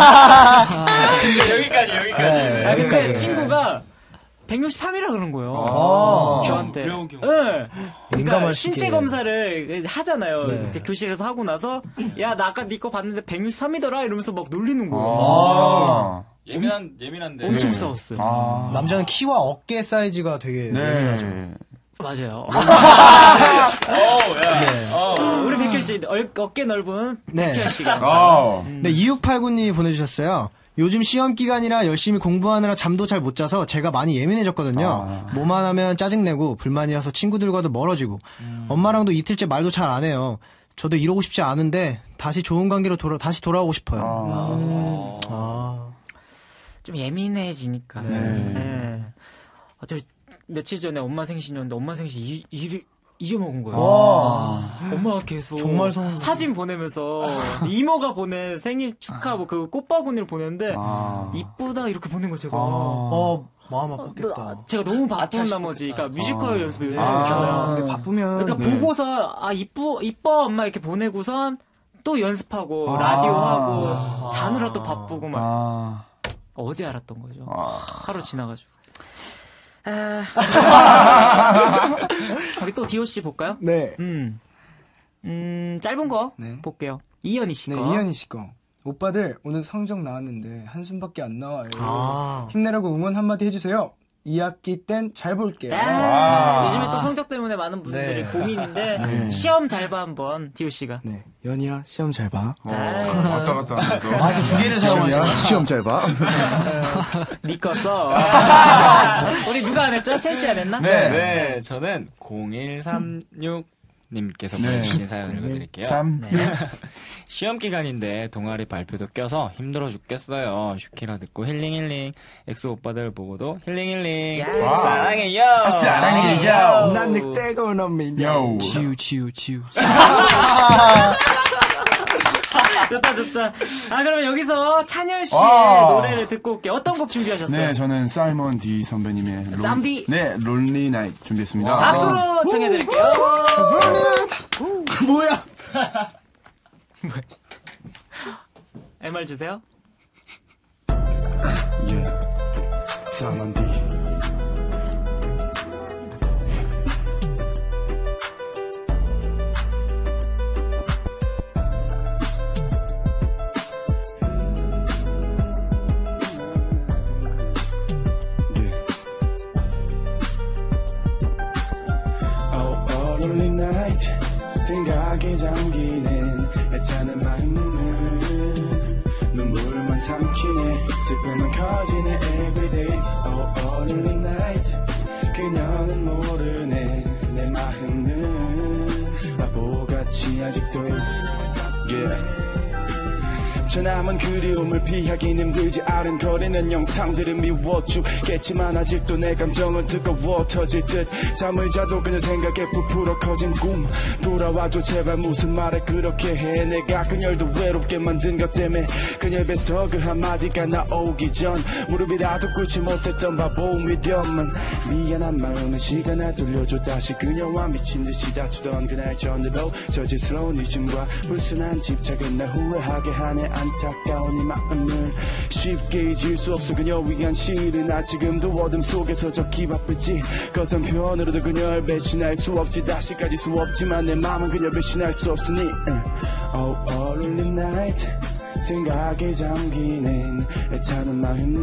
근데 여기까지, 여기까지.
네,
아, 근데
여기까지.
친구가 백육십삼이라 그런 거예요.
아.
저한테.
그래요, 그래요.
네. 그러니까
민감할
신체
시기에.
검사를 하잖아요.
네.
이렇게 교실에서 하고 나서 야, 나 아까 네 거 봤는데 백육십삼이더라 이러면서 막 놀리는 거예요.
아.
예민한, 예민한데.
엄청
네.
싸웠어요.
아.
남자는 키와 어깨 사이즈가 되게 예민하죠.
네.
맞아요.
어우, 야.
네.
어.
우리 백현 씨 얼- 어깨 넓은
네.
백현 씨가.
아.
네, 이육팔구님이 보내주셨어요. 요즘 시험 기간이라 열심히 공부하느라 잠도 잘 못 자서 제가 많이 예민해졌거든요.
아.
뭐만 하면 짜증내고 불만이어서 친구들과도 멀어지고
음.
엄마랑도 이틀째 말도 잘 안 해요. 저도 이러고 싶지 않은데 다시 좋은 관계로 돌아 다시 돌아오고 싶어요.
아.
음. 아.
좀 예민해지니까.
네.
네. 아, 저 며칠 전에 엄마 생신이었는데 엄마 생신 이, 이, 잊어먹은 거예요.
와.
엄마가 계속
정말 성-
사진 보내면서 이모가 보낸 생일 축하 뭐 그 꽃바구니를 보냈는데
아.
이쁘다 이렇게 보낸 거 제가.
어, 마음 아팠겠다.
제가 너무 바쁜
아차
나머지, 그러니까 뮤지컬
아.
연습을 요새
아.
하잖아요.
근데 바쁘면
그러니까
네.
보고서 아 이쁘 이뻐 엄마 이렇게 보내고선 또 연습하고
아.
라디오 하고 자느라 또 바쁘고 막
아.
어제 알았던 거죠.
아.
하루 지나가지고. 아... 우리 또 디오 씨 볼까요?
네.
음, 음 짧은 거
네.
볼게요. 이현희 씨
네,
거.
이현희 씨 거. 오빠들 오늘 성적 나왔는데 한숨밖에 안 나와요.
아.
힘내라고 응원 한마디 해주세요. 이 학기 땐 잘 볼게요.
아, 요즘에 또 성적 때문에 많은 분들이
네.
고민인데
네.
시험 잘 봐 한번 디오 씨가.
네, 연희야 시험 잘 봐.
어, 왔다 갔다 하면서.
아, 이거 두 개를 사용하죠.
시험 잘 봐.
니꺼 써. 우리 누가 안 했죠? 첼시 안 했나?
네, 네. 저는 공일삼육 님께서
네.
보내주신 사연 읽어드릴게요.
삼.
네. 시험 기간인데 동아리 발표도 껴서 힘들어 죽겠어요. 슈키라 듣고 힐링 힐링. 엑소 오빠들 보고도 힐링 힐링.
와.
사랑해요.
사랑해요.
난 늑대가 원하면
요.
치유 치유 치유.
좋다 좋다. 아 그러면 여기서 찬열 씨의
와.
노래를 듣고 올게요. 어떤 곡 준비하셨어요?
네, 저는 사이먼 디 선배님의 롤-
쌈디.
네, 롤리 나이트 준비했습니다.
박수로 청해드릴게요.
뭐야?
엠알 주세요.
예. 사이먼 디.
Lonely night 생각에 잠기는 애타는 마음은 눈물만 삼키네 슬픔은 커지네 everyday Oh lonely night 그녀는 모르네 내 마음은 바보같이 아직도 yeah. 저 남은 그리움을 피하긴 힘들지 아른거리는 영상들은 미워주겠지만 아직도 내 감정은 뜨거워 터질 듯 잠을 자도 그녀 생각에 부풀어 커진 꿈 돌아와줘 제발 무슨 말을 그렇게 해 내가 그녀를 외롭게 만든 것 때문에 그녀 뱃서 그 한마디가 나오기 전 무릎이라도 꿇지 못했던 바보 미련만 미안한 마음은 시간을 돌려줘 다시 그녀와 미친듯이 다투던 그날 전으로 저질스러운 의심과 불순한 집착은 날 후회하게 하네 안타까운 이 마음을 쉽게 잊을 수 없어 그녀 위한 시를 나 지금도 어둠 속에서 적기 바쁘지 그 어떤 표현으로도 그녀를 배신할 수 없지 다시까지 수 없지만 내 마음은 그녀 배신할 수 없으니 Oh lonely night 생각에 잠기는 애타는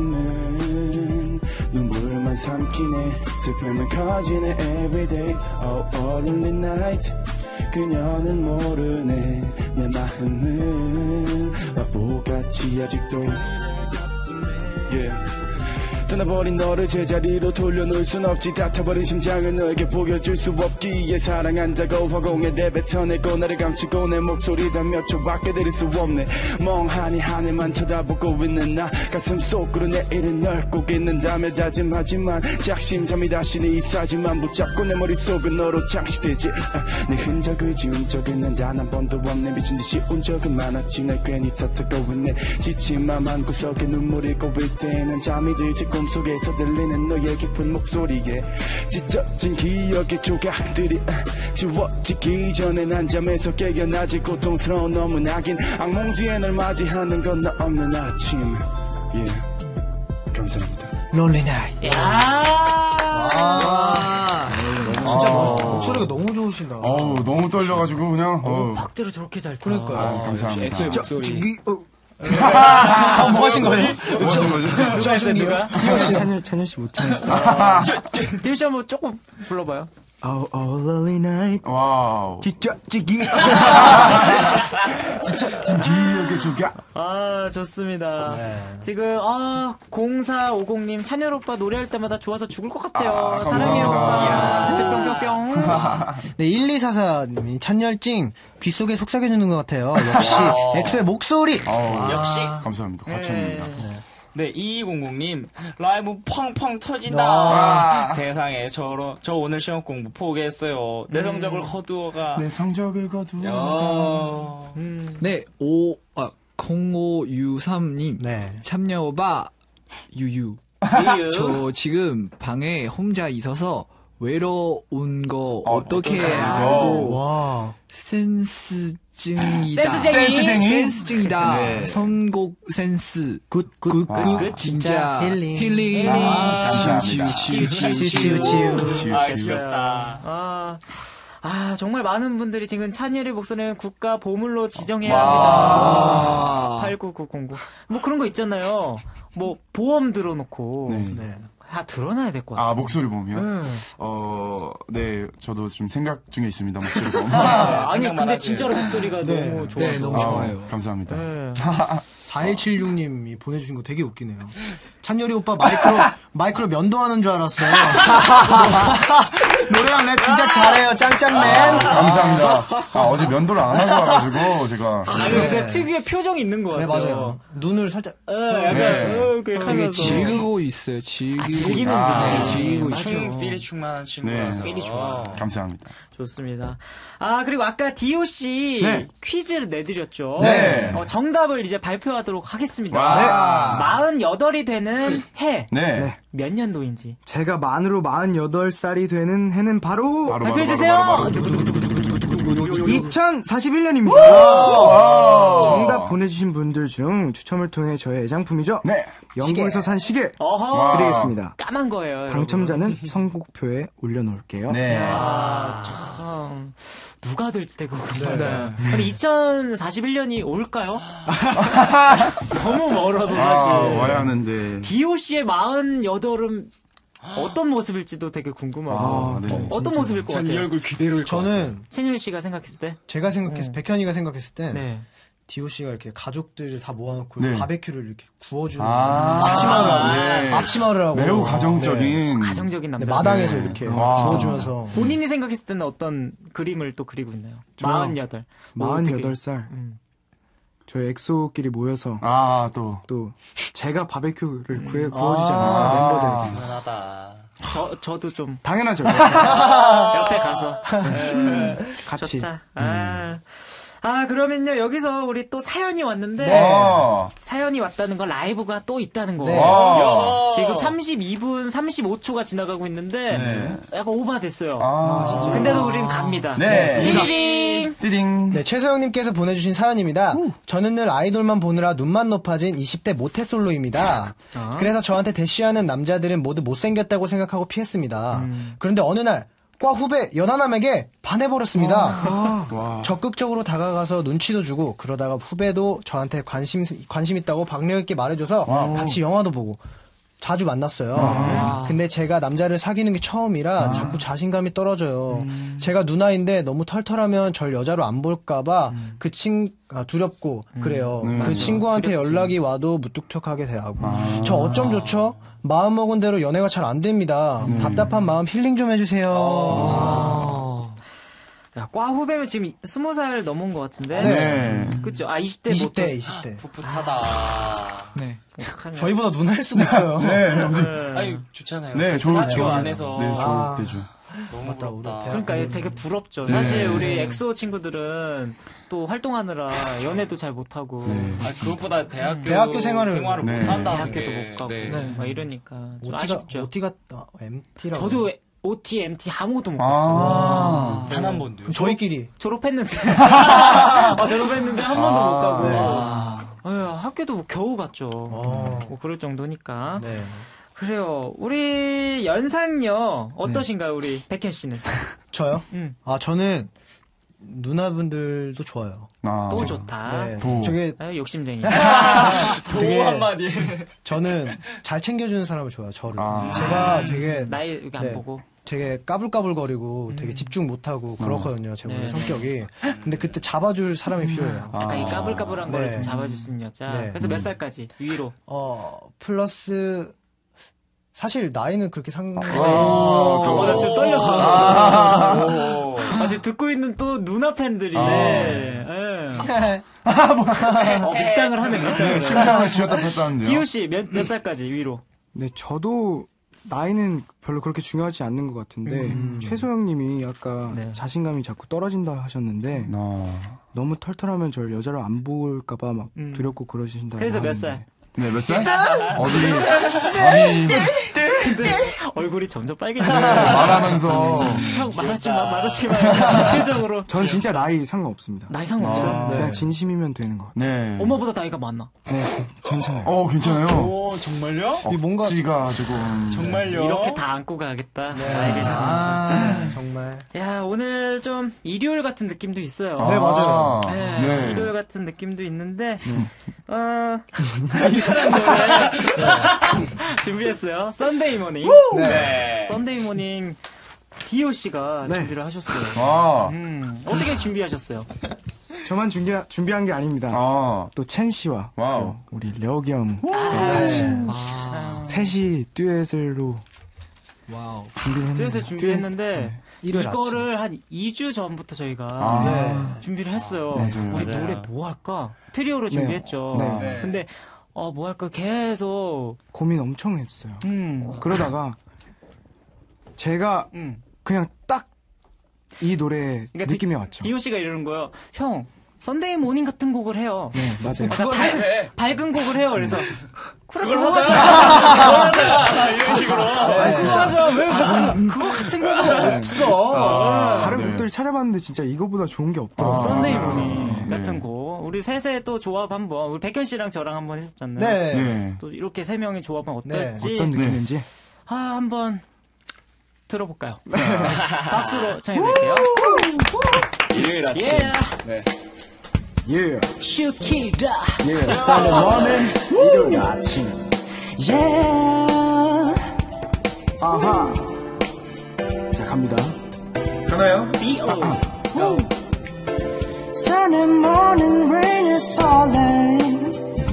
마음은 눈물만 삼키네 슬픔은 커지네 everyday Oh lonely night 그녀는 모르네 내 마음은 바보같이 아직도 yeah. 떠나버린 너를 제자리로 돌려놓을 순 없지 닫아버린 심장을 너에게 보여줄 수 없기에 사랑한다고 화공에 내뱉어내고 나를 감추고 내 목소리 단 몇 초밖에 들을 수 없네 멍하니 하늘만 쳐다보고 있는 나 가슴 속으로 내일을 넓고 있는다며 다짐하지만 작심삼이 다시 네 이사지만 붙잡고 내 머릿속은 너로 장식되지 내 흔적을 지운 적은 난 단 한 번도 없네 미친듯이 운 적은 많았지 날 괜히 탓하고 있네 지친 맘 한 구석에 눈물이 고일 때는 잠이 들지 꿈속에서 들리는 너의 깊은 목소리에 찢어진 기억의 조각들이 지워지기 전에 난 잠에서 깨어나지 고통스러운 너무나긴 악몽 뒤에 널 맞이하는 건 너 없는 아침 예 감사합니다
Lonely Night.
아,
진짜
아.
목소리가 너무 좋으신다.
어우, 너무 떨려가지고 그냥. 어우.
박자로 저렇게 잘 타.
그러니까요.
아, 감사합니다.
엑소의 목소리.
아, 뭐 하신 거예요?
뭐 하신 거죠?
누가 했어요, 누가?
찬열 찬열 씨 못하겠어.
디오 씨 한번 조금 불러봐요.
Oh, oh, lonely night.
와우.
찢어지기.
찢어진 기억의 조각.
아, 좋습니다. 지금, 아, 공사오공님, 찬열 오빠 노래할 때마다 좋아서 죽을 것 같아요.
아,
사랑해요,
감사합니다.
오빠. 뿅뿅뿅.
네, 일이사사님이 찬열찡 귓속에 속삭여주는 것 같아요. 역시 엑소의 목소리.
어우,
역시.
감사합니다. 과찬입니다.
네, 이이공공님, 라이브 팡팡 터진다.
와.
세상에, 저러, 저 오늘 시험 공부 포기했어요. 내 성적을 거두어가.
내 성적을 거두어가.
야.
네, 오, 아, 공오유삼님.
네.
참여오바, 유유.
유유.
저 지금 방에 혼자 있어서 외로운 거
어,
어떻게
어떡해,
알고
와.
센스증이다.
센스쟁이.
센스쟁이?
센스증이다.
네.
선곡 센스.
굿, 굿,
아.
굿.
굿. 진짜
힐링.
힐링.
아, 감사합니다.
치유, 치유, 치유,
치유, 치유, 치유.
치유,
아,
치유.
귀엽다. 아, 아, 정말 많은 분들이 지금 찬열의 목소리는 국가 보물로 지정해야
와.
합니다. 팔구구공구. 뭐 그런 거 있잖아요. 뭐 보험 들어놓고
네.
네.
아, 드러나야 될 것 같아요.
아, 목소리 보면?
음.
어, 네, 저도 좀 생각 중에 있습니다, 목소리 보면.
아, 아니, 근데 진짜로 목소리가
네.
너무 좋아서.
네, 너무
아,
좋아요.
감사합니다.
네.
사일칠육 님이 보내주신 거 되게 웃기네요. 찬열이 오빠 마이크로, 마이크로 면도하는 줄 알았어요. 노래랑 랩 진짜 잘해요, 짱짱맨.
아, 감사합니다. 아, 어제 면도를 안 하고 와가지고, 제가.
아니, 근데 특유의 표정이 있는 것
네,
같아요.
맞아요. 눈을 살짝.
어, 약간,
네.
어, 그렇게
되게
하면서.
즐기고 있어요. 즐기고.
아, 즐기는
아,
분이네.
즐기고
맞아.
있어요.
필이 충만한
네.
친구라서.
필이 좋아.
감사합니다.
좋습니다. 아, 그리고 아까 디오씨
네.
퀴즈를 내드렸죠.
네.
어, 정답을 이제 발표하도록 하겠습니다.
와.
마흔여덟이 되는 해.
네.
몇 년도인지.
제가 만으로 마흔여덟 살이 되는 해는 바로,
바로,
발표해주세요!
바로, 바로, 바로, 바로.
이천사십일 년입니다. 정답 보내주신 분들 중 추첨을 통해 저의 애장품이죠.
네.
영국에서 산 시계
어허.
드리겠습니다.
까만 거예요. 여러분.
당첨자는 선곡표에 올려놓을게요.
네.
아, 참. 누가 될지 되게 궁금하다. 아니, 이천사십일 년이 올까요? 너무 멀어서 사실.
아, 와야 하는데.
디오씨의 마흔여덟은 어떤 모습일지도 되게 궁금하고.
아, 네.
어, 어떤 모습일 것 같아요?
얼굴 그대로일 것
저는
채널 씨가 생각했을 때?
제가 생각했을
네.
백현이가 생각했을 때
네.
디오 씨가 이렇게 가족들을 다 모아놓고
네.
바베큐를 이렇게 구워주는
아,
앞치마를 하고
네.
앞치마를 하고
매우 가정적인.
가정적인
네,
남자.
마당에서
네.
이렇게
와.
구워주면서
본인이 생각했을 때는 어떤 그림을 또 그리고 있나요?
저요?
마흔여덟.
마흔여덟 살.
음.
저희 엑소끼리 모여서
아, 또.
또 제가 바베큐를 구해,
아.
구워주잖아요. 멤버들에게.
대단하다.
저, 저도 좀
당연하죠.
옆에 가서. 네.
같이.
좋다. 아. 아, 그러면요, 여기서 우리 또 사연이 왔는데,
네.
사연이 왔다는 건 라이브가 또 있다는 거.
네.
와.
지금 삼십이 분 삼십오 초가 지나가고 있는데,
네.
약간 오바됐어요.
아, 진짜.
근데도 우린 갑니다.
네.
띠링!
띠링.
네, 최소영님께서 보내주신 사연입니다. 저는 늘 아이돌만 보느라 눈만 높아진 이십 대 모태솔로입니다. 그래서 저한테 대시하는 남자들은 모두 못생겼다고 생각하고 피했습니다. 그런데 어느 날, 과 후배 연하남에게 반해버렸습니다.
와.
적극적으로 다가가서 눈치도 주고 그러다가 후배도 저한테 관심 관심 있다고 박력 있게 말해줘서
와우.
같이 영화도 보고 자주 만났어요.
아.
근데 제가 남자를 사귀는 게 처음이라 자꾸 자신감이 떨어져요. 제가 누나인데 너무 털털하면 절 여자로 안 볼까봐 그 친 아, 두렵고 그래요.
음,
그
맞아.
친구한테
두렵지.
연락이 와도 무뚝뚝하게 대하고
아.
저 어쩜 좋죠? 마음 먹은 대로 연애가 잘 안 됩니다.
음.
답답한 마음 힐링 좀 해주세요.
아. 야, 과 후배면 지금 스무 살 넘은 것 같은데.
네.
그쵸? 아, 이십 대
이십 대,
모태.
이십 대.
풋풋하다.
네.
어떡하냐.
저희보다 누나일 수도 있어요.
네.
아니, 좋잖아요.
네, 좋을
같이
때.
안에서.
네, 좋을
아.
때죠.
너무
맞다, 우리
부럽다.
대학-
그러니까 얘 되게 부럽죠.
네.
사실 우리 엑소 친구들은 또 활동하느라 연애도 잘 못하고.
네.
아, 그것보다 대학교,
대학교 생활을-
생활을
네.
못 한다는
대학교도
게.
못 가고.
네.
막 이러니까. 좀
오티가,
아쉽죠.
오티가, 아, 엠티라고.
저도 오티, 엠티 아무것도 못
아.
갔어요.
단 한 번도요.
저희끼리.
졸업했는데. 아, 졸업했는데 한 번도 못 가고.
네.
아, 아, 학교도 뭐 겨우 갔죠.
어.
뭐 그럴 정도니까.
네.
그래요. 우리 연상녀 어떠신가요, 우리 백현 씨는?
저요?
음.
아, 저는 누나분들도 좋아요.
아.
또 좋다.
네.
도.
저게
아, 욕심쟁이.
되게
도 한마디.
저는 잘 챙겨주는 사람을 좋아해요, 저를.
아.
제가 되게
나이 여기 안
네.
보고.
되게 까불까불거리고 되게 집중 못하고 그렇거든요, 제 원래
네.
성격이. 근데 그때 잡아줄 사람이 필요해요.
아.
약간 이 까불까불한
네.
거를 좀 잡아줄 수 있는 여자.
네.
그래서 몇 살까지 위로.
어, 플러스, 사실 나이는 그렇게 상,
아, 나 지금 떨렸어. 아, 아, 지금 듣고 있는 또 누나 팬들이. 네. 예. 어, 밀당을 하네, 밀당을.
심장을 쥐었다 폈다 하는데요.
디오 씨, 몇, 몇 살까지 위로?
네, 저도 나이는 별로 그렇게 중요하지 않는 것 같은데 최소영님이 아까
네.
자신감이 자꾸 떨어진다 하셨는데
아.
너무 털털하면 저를 여자로 안 볼까봐 막
음.
두렵고 그러신다고.
그래서 몇
하는데.
살?
네, 몇 살? 어디, 아니,
얼굴이 점점 빨개지네.
말하면서.
형, 말하지 마, 말하지 마. 표정으로.
전 진짜 나이 상관없습니다.
나이 상관없어요?
아,
그냥
네.
진심이면 되는 것 같아요.
네.
엄마보다 나이가 많나?
네, 괜찮아요.
어, 괜찮아요.
오, 정말요?
이 뭔가-
억지가 조금.
정말요?
이렇게 다 안고 가겠다.
네.
알겠습니다.
아, 정말.
야, 오늘 좀 일요일 같은 느낌도 있어요.
네, 맞아요.
네,
네.
일요일 같은 느낌도 있는데, 어, 특별한 노래 준비했어요. 썬데이 모닝.
네.
썬데이 모닝 디오씨가
네.
준비를 하셨어요.
아.
음, 어떻게 준비하셨어요?
저만 준비, 준비한 게 아닙니다.
아.
또 첸 씨와
와우.
우리 려욱이 형
아,
같이
아.
셋이 듀엣으로
와우.
준비했는데
듀엣을 준비했는데
네.
일요일
이거를 한 이 주 전부터 저희가
아.
네.
준비를 했어요.
아, 맞아요.
우리
맞아요.
노래 뭐 할까? 트리오로 준비했죠.
네.
네.
근데 어, 뭐 할까 계속
고민 엄청 했어요.
음.
그러다가 제가
음.
그냥 딱 이 노래
그러니까
느낌이
디,
왔죠.
디오씨가 이러는 거예요. 형, 썬데이 모닝 같은 곡을 해요.
네, 맞아요.
그걸 해. 밝은 곡을 해요. 그래서 그래,
그걸
그거
하자.
하자.
그걸 하자. 이런 식으로.
아니, 진짜 하자. 왜 그- 그거 같은 곡은 없어.
아,
다른
네.
곡들 찾아봤는데 진짜 이거보다 좋은 게 없더라고요.
썬데이
아,
모닝
네.
같은 곡. 우리 셋의 또 조합 한번 우리 백현 씨랑 저랑 한번 했었잖아요.
네.
네.
또 이렇게 세 명의 조합은 어떨지
어떤 느낌인지.
아, 한번 들어볼까요? 박수로 청해드릴게요.
일요일 아침.
예.
예.
슈키라.
예. 썬데이 모닝. 일요일 아침.
예.
아하. 자, 갑니다.
가나요?
비오.
Sunny morning rain is falling.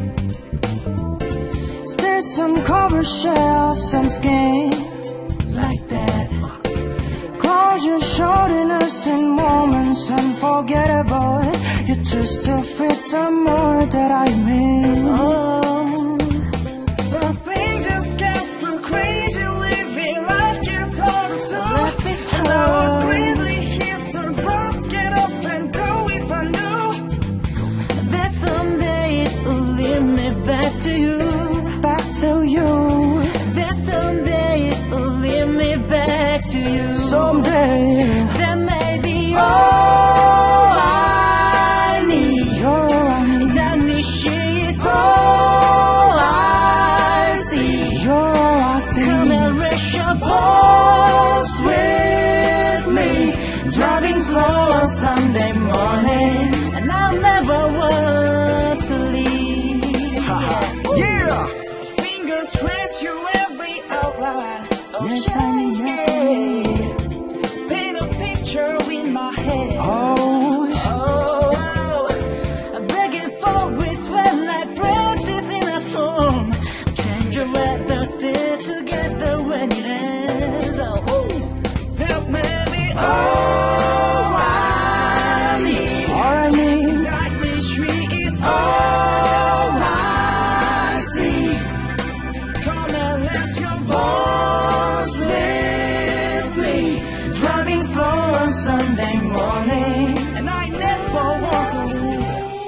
Still some cover shell, some skin.
Like that.
Close your shoulders in moments unforgettable. You twist to fit the more that I mean.
Oh.
But things just get so crazy, living life gets hard to
Life is
And I would
hard.
really hit the rock, get up and go if I knew
That someday it will lead me back to you.
back to you.
That someday it will lead me back to you.
Someday,
That may be all I need.
you're on
That this is all I see.
you're I see.
Come and rest your balls with me. Driving slow on Sunday morning, and I'll never want to leave.
Yeah.
Fingers trace your every outline. Oh,
Yes, I need, yes, I
yeah. Paint a picture in my head.
Oh,
Oh, I'm begging for grace when I practice in a song. Change your weather, stay together when it ends. Oh, that may be all I need.
all I need.
That mystery is all I see. Come and rest your bones with me. Driving slow on Sunday morning, and I never want to leave.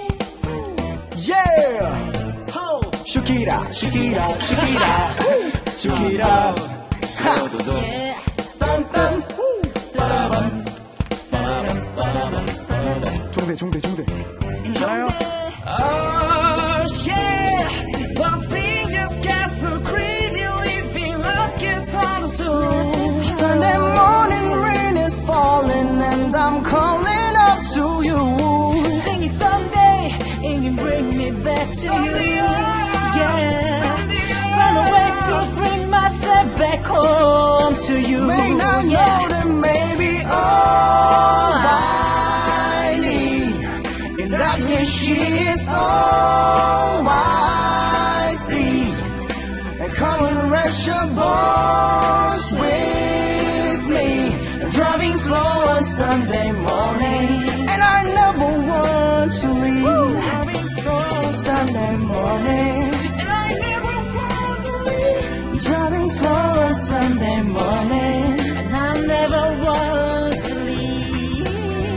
Yeah!
Oh.
슈키라, 슈키라, 슈키라, 슈키라.
Yeah. Dum, dum. Dum, dum, dum.
종대, 종대, 종대. 괜찮아요?
Oh, yeah. But things just get so crazy, living life gets hard to do.
Sunday morning rain is falling and I'm calling out to you.
Sing it someday, and you bring me back to you. Yeah. Find a way to bring myself back home to you.
May not know
Yeah.
that maybe all I need in darkness she is all I see. And come and rest your bones with me. Driving slow on Sunday morning, and I never want to leave. Driving slow on Sunday morning, and I never want to leave. Driving slow on Sunday morning,
And I never want to leave.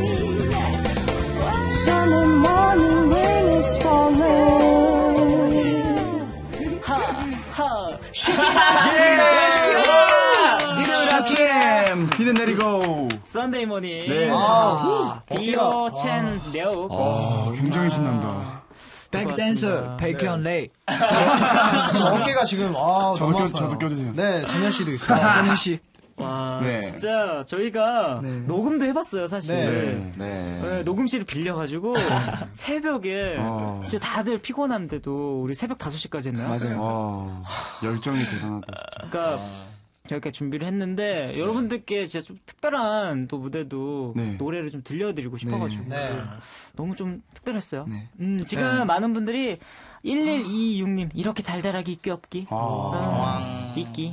Sunday morning rain is falling.
Ha, ha.
일요일 아침 비는 내리고.
썬데이 모닝.
네.
아,
디오, 첸, 려욱.
아, 굉장히 신난다.
백댄서 백현 레이.
저 어깨가 지금 아
저도
너무
껴-
아파요.
저도 껴주세요.
네, 재현 씨도 있어요.
찬현 씨.
와,
네.
진짜 저희가
네.
녹음도 해봤어요, 사실.
네.
네.
네, 녹음실을 빌려가지고 새벽에
어.
진짜 다들 피곤한데도 우리 새벽 다섯 시까지 했나요?
맞아요.
와, 열정이 대단하다. 진짜.
그러니까 저희가 준비를 했는데 여러분들께 진짜 좀 특별한 또 무대도
네.
노래를 좀 들려드리고 싶어가지고
네.
너무 좀 특별했어요.
네.
음, 지금
네.
많은 분들이 일일이육 님 이렇게 달달하게 있기 없기
아.
아, 있기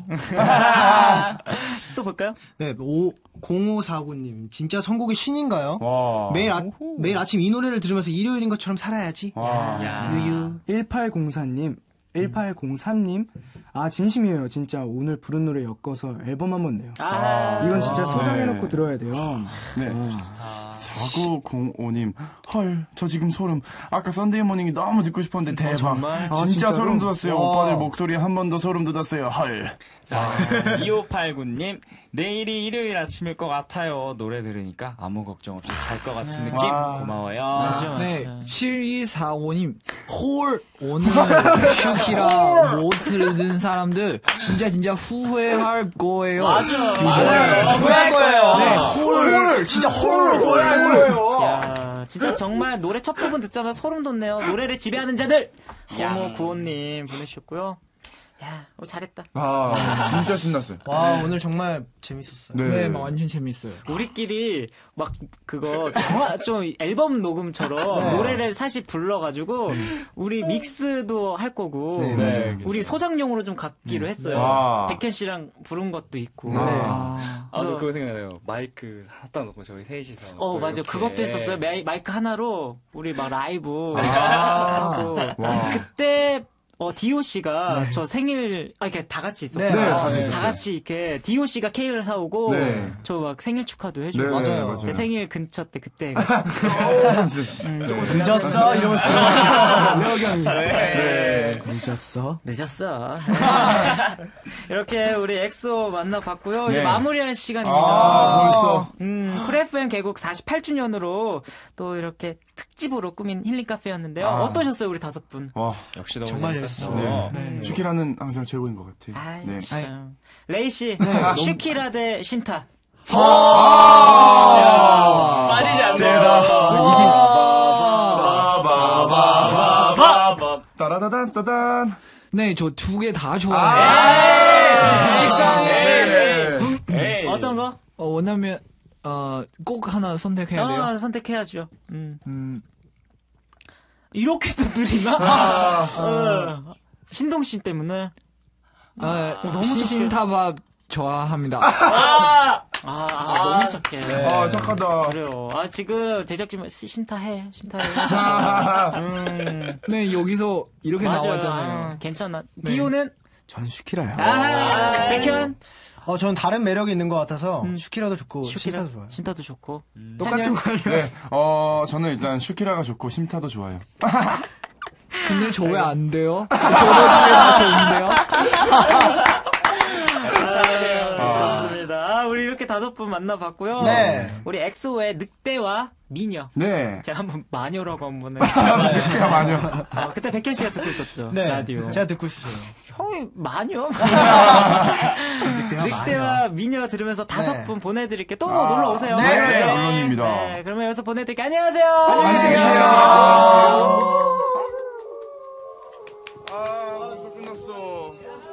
또 볼까요?
네, 오, 공오사구 님. 진짜 선곡의 신인가요?
와.
매일, 아, 매일 아침 이 노래를 들으면서 일요일인 것처럼 살아야지.
와.
야.
유유.
일팔공사 님, 일팔공삼 님. 아, 진심이에요. 진짜 오늘 부른 노래 엮어서 앨범 한번 내요.
아,
이건 진짜
아,
소장해놓고
네.
들어야 돼요.
네.
아.
사구공오 님. 헐, 저 지금 소름. 아까 썬데이 모닝이 너무 듣고 싶었는데 대박.
정말?
진짜
아, 진짜로?
소름 돋았어요.
와.
오빠들 목소리 한 번 더 소름 돋았어요. 헐.
자, 이오팔구 님. 내일이 일요일 아침일 것 같아요. 노래 들으니까 아무 걱정 없이 잘 것 같은 느낌.
와.
고마워요.
맞아.
네,
맞아.
칠이사오 님. 홀, 오늘 슈키라 못 들은 사람들 진짜 진짜 후회할 거예요.
맞아.
맞아요. 후회할 거예요.
네,
홀! 진짜 홀! 후회할 거예요.
야, 진짜 정말 노래 첫 부분 듣자마자 소름 돋네요. 노래를 지배하는 자들. 공오구오 님 보내주셨고요. 야, 오, 잘했다.
아, 진짜 신났어요.
와, 오늘 정말 재밌었어요.
네, 막 완전 재밌어요.
우리끼리 막 그거 정말 좀 앨범 녹음처럼
네.
노래를 사실 불러가지고 우리 믹스도 할 거고
네,
맞아요.
우리 소장용으로 좀 갖기로 했어요.
와.
백현 씨랑 부른 것도 있고.
네.
아,
아, 저 그거 생각나요. 마이크 갖다 놓고 저희 셋이서.
어
또
맞아
이렇게.
그것도 했었어요. 마이, 마이크 하나로 우리 막 라이브
아.
하고
와.
그때 어 디오 씨가 저 생일 아 이렇게 다 같이 있었어요.
네,
다 같이 있었어요.
다 같이 이렇게 디오 씨가 케이크를 사오고
네.
저 막 생일 축하도 해주고
네,
맞아요.
맞아요.
제 생일 근처 때 그때 음, 조금
늦었어? 이러면서 들어가시고.
레오 형이.
네.
늦었어?
늦었어. 이렇게 우리 엑소 만나봤고요. 이제
네.
마무리할 시간입니다.
아, 벌써.
음, 쿨 에프엠 개국 사십팔 주년으로 또 이렇게 특집으로 꾸민 힐링 카페였는데요.
아.
어떠셨어요, 우리 다섯 분?
와.
역시 너무
정말
재밌었어요.
네.
네.
슈키라는 항상 최고인 것 같아요.
아이,
네.
참. 레이 씨, 슈키라 대 신타.
아.
빠지지 않네요.
바바바바바바. 따라다단 따단.
네, 저 두 개 다
아.
좋아해요.
식상해.
네.
어떤 거?
어, 왜냐면 어, 꼭 하나 선택해야 돼요.
어, 선택해야죠. 음.
음,
이렇게도 느리나?
아.
어. 신동 씨 때문에.
아,
너무
신신타밥 좋아합니다.
아, 아, 아, 너무 착해.
아, 착하다.
그래요. 아, 지금 제작진 심타해, 심타해. 하셨어요. 음.
네, 여기서 이렇게
맞아.
나왔잖아요.
아, 괜찮아.
네.
디오는?
저는 슈키라요.
아, 백현?
어, 저는 다른 매력이 있는 것 같아서 슈키라도 좋고
슈키라?
신타도 좋아요.
신타도 좋고.
똑같은 거예요.
네. 어, 저는 일단 슈키라가 좋고 심타도 좋아요.
근데 저 왜 안 돼요? 저도 집에 다 좋은데요?
아, 좋습니다. 아, 우리 이렇게 다섯 분 만나봤고요.
네.
우리 엑소의 늑대와 미녀.
네.
제가 한번 마녀라고 한번
늑대가 마녀.
어, 그때 백현 씨가 듣고 있었죠.
네.
라디오.
제가 듣고 있었어요.
형이 마녀?
늑대와
늑대와 미녀 들으면서 다섯
네.
분 보내드릴게. 또
아,
놀러 오세요.
네, 네, 물론입니다.
네, 그러면 여기서 보내드릴게. 안녕하세요.
안녕히 계세요. 아, 벌써 끝났어.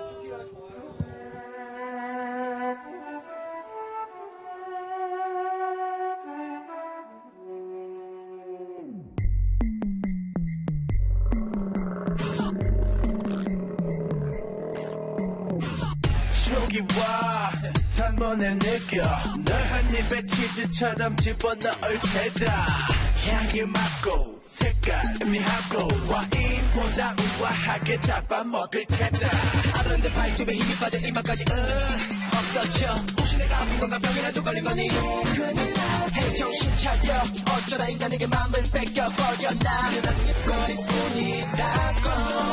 저기 와 단번에 느껴 널 한 입에 치즈처럼 집어넣을 테다 향기 맡고 색깔 의미하고 와인보다 우아하게 잡아먹을 테다 아른데 발톱에 힘이 빠져 이마까지 으 없어져 혹시 내가 아픈 건가 병이라도 걸린 거니 큰일 나 헤이 정신 차려 어쩌다 인간에게 맘을 뺏겨버렸나 그냥 입거리뿐이라고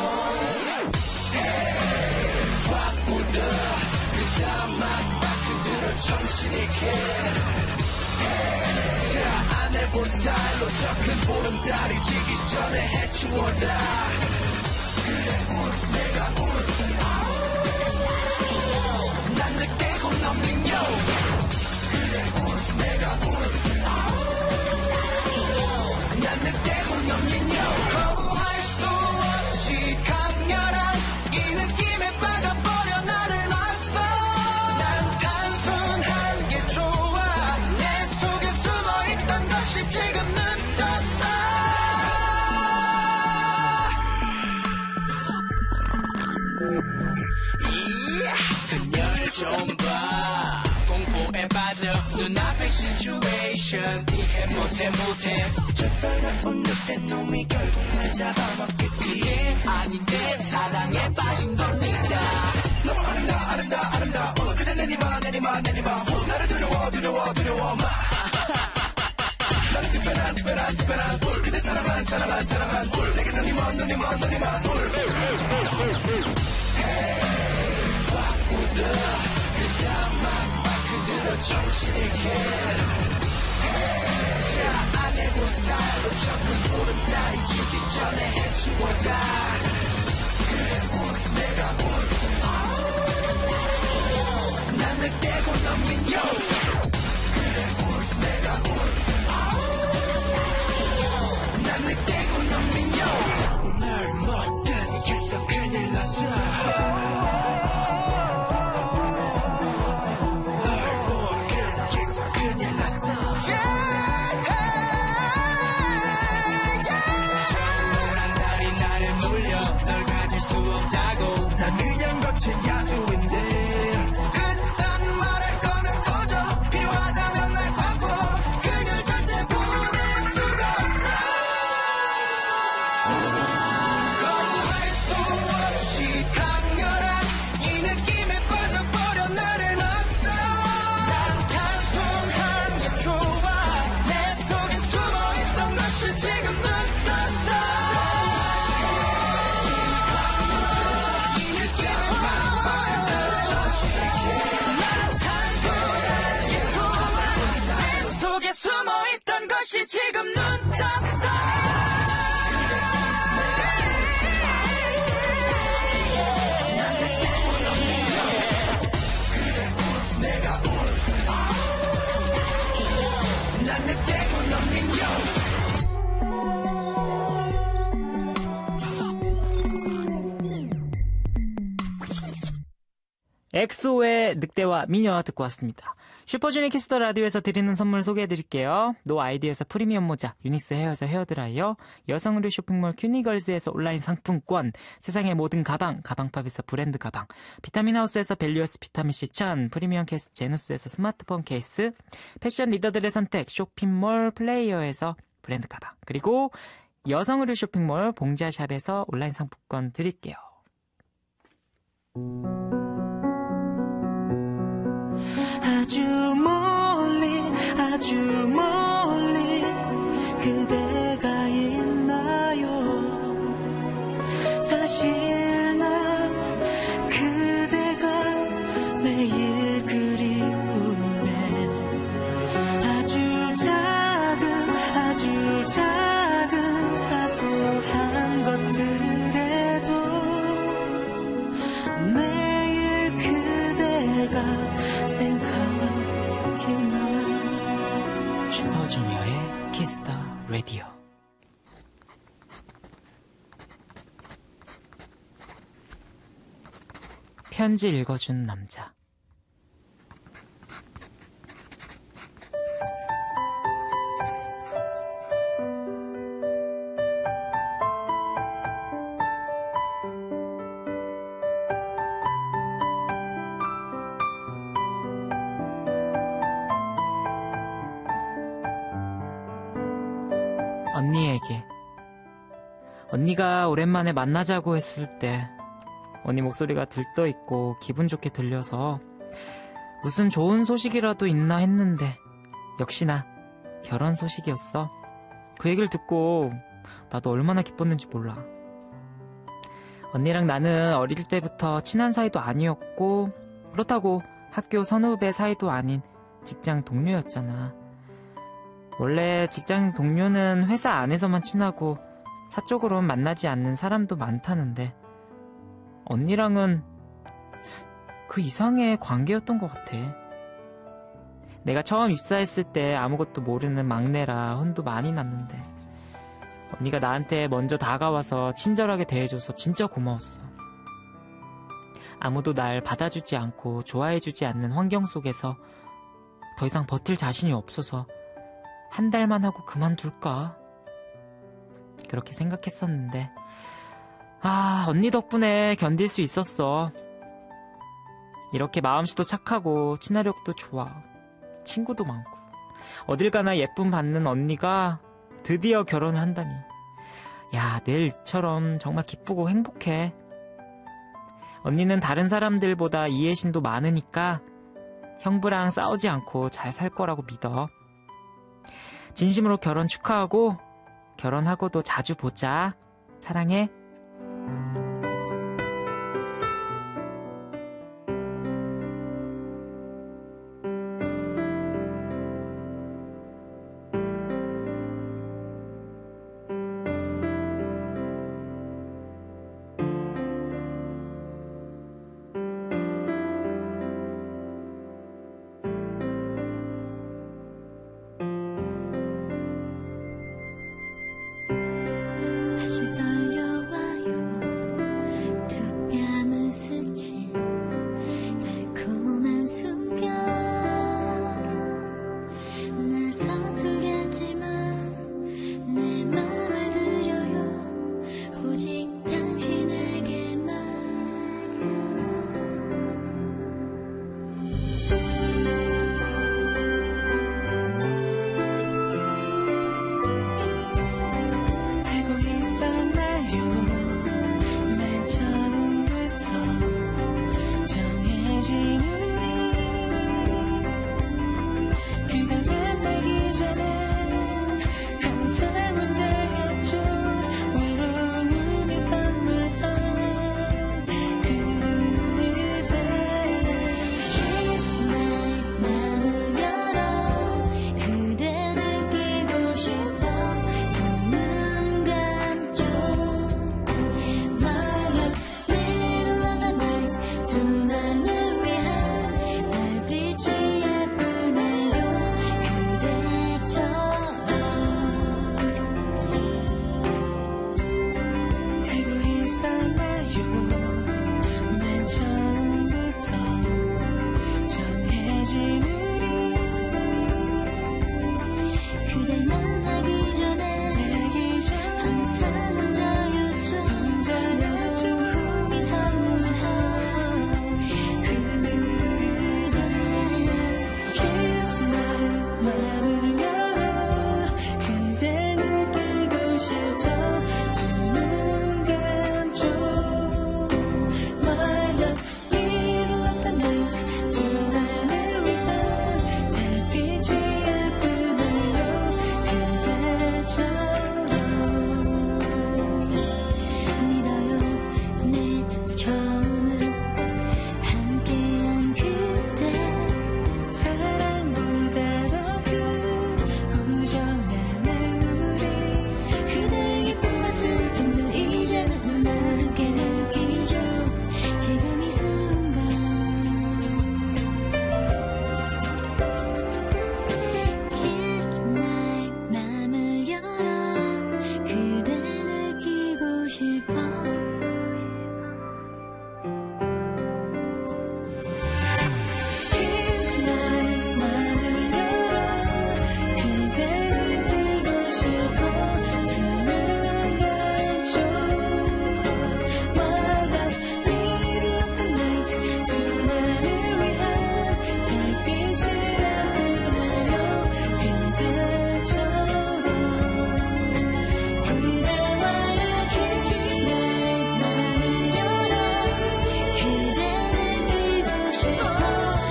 확 묻어 그 다음 막막 흔들어 정신있게 자 안 해본 스타일로 저 큰 보름달이 지기 전에 해치워라 그래 울었어 내가 울었어 난 늑대고 넌 미녀
좀 봐 공포에 빠져 눈앞의 시츄에이션 이해 못해 못해 쫓아가 온 늑대 놈이 결국 날 잡아먹겠지 이게 아닌데 사랑에 빠진 겁니다 너무 아름다 아름다 아름다워 그대 내니마 내니마 내니마 나를 두려워 두려워 두려워 마 나는 특별한 특별한 특별한 울 그대 사랑한 사랑한 사랑한 울 내게 눈이 먼 눈이 먼 눈이 먼 울 확 묻어 그 다음 막막 그대로 정신있게 자 안해본 스타일로 접근 보름달이 지기 전에 해치워가 그래 울 내가 울 난 늑대고 넌 민요 그래 울 내가 울 난 늑대고 넌 민요 날 못된 계속 큰일 났어 날 못된 계속 큰일 났어 정물한 달이 나를 물려 널 가질 수 없다고 난 그냥 거친 야수인데 그딴 말할 거면 꺼져 필요하다면 날 바꿔 그녀를 절대 보낼 수가 없어 거부할 수 없이 강렬한 이 느낌에 빠져버려 나를 놨어 난 단순한 게 좋아 내 속에 숨어있던 것이 지금 눈 떴어 이 느낌에 빠져버려 난 단순한 게 좋아 내 속에 숨어있던 것이 지금 눈 떴어 내가 울 난 늑대고 넌 민요
엑소의 늑대와 미녀 듣고 왔습니다. 슈퍼주니어 키스더 라디오에서 드리는 선물 소개해드릴게요. 노 아이디에서 프리미엄 모자, 유닉스 헤어에서 헤어드라이어, 여성 의류 쇼핑몰 큐니걸즈에서 온라인 상품권, 세상의 모든 가방, 가방팝에서 브랜드 가방, 비타민 하우스에서 밸류어스 비타민C 천, 프리미엄 케이스 제누스에서 스마트폰 케이스, 패션 리더들의 선택 쇼핑몰 플레이어에서 브랜드 가방, 그리고 여성 의류 쇼핑몰 봉자샵에서 온라인 상품권 드릴게요.
아주 멀리 아주 멀리 그대가 있나요 사실 난 그대가 매일 그리운데 아주 작은 아주 작은 사소한 것들에도 매일 그대가
슈퍼주니어의 키스더 라디오. 편지 읽어준 남자. 언니에게. 언니가 오랜만에 만나자고 했을 때 언니 목소리가 들떠있고 기분 좋게 들려서 무슨 좋은 소식이라도 있나 했는데 역시나 결혼 소식이었어. 그 얘기를 듣고 나도 얼마나 기뻤는지 몰라. 언니랑 나는 어릴 때부터 친한 사이도 아니었고 그렇다고 학교 선후배 사이도 아닌 직장 동료였잖아. 원래 직장 동료는 회사 안에서만 친하고 사적으로는 만나지 않는 사람도 많다는데 언니랑은 그 이상의 관계였던 것 같아. 내가 처음 입사했을 때 아무것도 모르는 막내라 혼도 많이 났는데 언니가 나한테 먼저 다가와서 친절하게 대해줘서 진짜 고마웠어. 아무도 날 받아주지 않고 좋아해주지 않는 환경 속에서 더 이상 버틸 자신이 없어서 한 달만 하고 그만둘까? 그렇게 생각했었는데 아, 언니 덕분에 견딜 수 있었어. 이렇게 마음씨도 착하고 친화력도 좋아. 친구도 많고. 어딜 가나 예쁨 받는 언니가 드디어 결혼을 한다니. 야, 내일처럼 정말 기쁘고 행복해. 언니는 다른 사람들보다 이해심도 많으니까 형부랑 싸우지 않고 잘 살 거라고 믿어. 진심으로 결혼 축하하고 결혼하고도 자주 보자. 사랑해.
사실 떨려와요. 두 뺨을 스친 달콤한 순간. 나 서툴겠지만 내 맘을 드려요. 오직 당신에게만. 알고 있었나요? 맨 처음부터 정해진 우리. 그댈 만나기 전엔 항상 혼자였죠. 외로움이 선물한 그대. Kiss my 맘을 열어. 그대 느끼고 싶어. 두 눈 감죠. My love, middle of the night. 둘만을 위한 달빛이 예쁘네요. 그대처럼. 알고 있었나요? 맨 처음부터 정해진 우리. 그댈 만나기 전에 항상 혼자였죠. 외로움이 선물한 그대. Kiss my 맘을 열어. 그댈 느끼고 싶어. 두 눈 감죠. My love, middle of the night. 둘만을 위한 달빛이 예쁘네요. 그대처럼. 믿어요. 내 처음은 함께한 그대. 사랑보다 더 큰 우정 나는 우리. 그대의 기쁨과 슬픔도 이제는 나 함께 느끼죠. 지금 이 순간. Kiss my 맘을 열어. 그대 느끼고 싶어. Kiss my 맘을 열어. 그대 느끼고 싶어. 두 눈 감죠. My love, middle of the night. 둘만을 위한 달빛이 예쁘네요. 그대처럼. 그대와의 kiss my 맘을 열어. 그대 느끼고 싶어.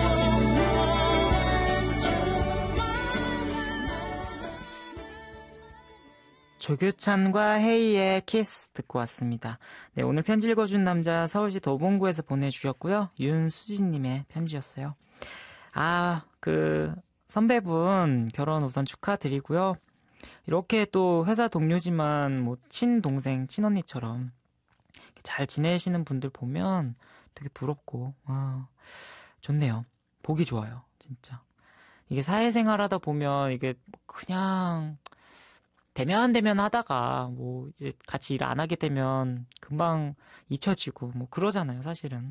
조규찬과 헤이의 키스 듣고 왔습니다. 네, 오늘 편지 읽어준 남자 서울시 도봉구에서 보내주셨고요. 윤수진님의 편지였어요. 아, 그 선배분 결혼 우선 축하드리고요. 이렇게 또 회사 동료지만 뭐 친동생, 친언니처럼 잘 지내시는 분들 보면 되게 부럽고 와, 좋네요. 보기 좋아요, 진짜. 이게 사회생활 하다 보면 이게 그냥 대면 대면 하다가 뭐 이제 같이 일 안 하게 되면 금방 잊혀지고 뭐 그러잖아요, 사실은.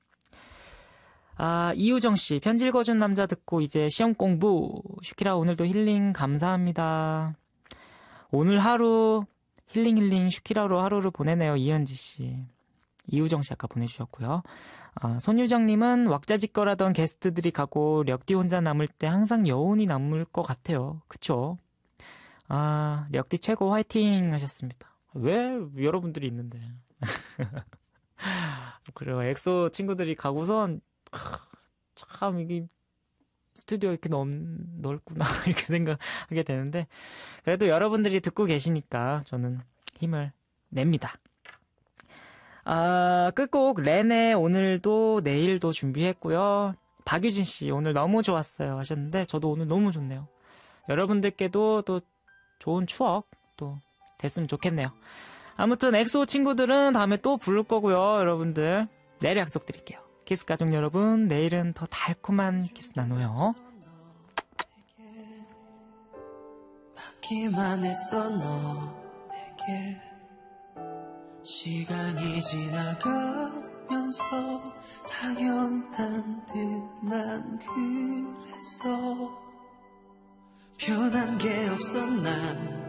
아, 이우정 씨, 편지 읽어준 남자 듣고 이제 시험 공부. 슈키라 오늘도 힐링 감사합니다. 오늘 하루 힐링 힐링 슈키라로 하루를 보내네요. 이현지 씨. 이우정 씨 아까 보내주셨고요. 아, 손유정님은 왁자지껄하던 게스트들이 가고 력디 혼자 남을 때 항상 여운이 남을 것 같아요. 그쵸? 아, 력디 최고 화이팅 하셨습니다. 왜 여러분들이 있는데. 그래요. 엑소 친구들이 가고선 참 이게 스튜디오 이렇게 넓, 넓구나 이렇게 생각하게 되는데 그래도 여러분들이 듣고 계시니까 저는 힘을 냅니다. 아, 끝곡 렌의 오늘도 내일도 준비했고요. 박유진 씨 오늘 너무 좋았어요 하셨는데 저도 오늘 너무 좋네요. 여러분들께도 또 좋은 추억 또 됐으면 좋겠네요. 아무튼 엑소 친구들은 다음에 또 부를 거고요. 여러분들 내일 약속드릴게요. 키스 가족 여러분 내일은 더 달콤한 키스 나눠요.
받기만 했어 너에게 시간이 지나가면서 당연한 듯 난 그랬어 변한 게 없어 난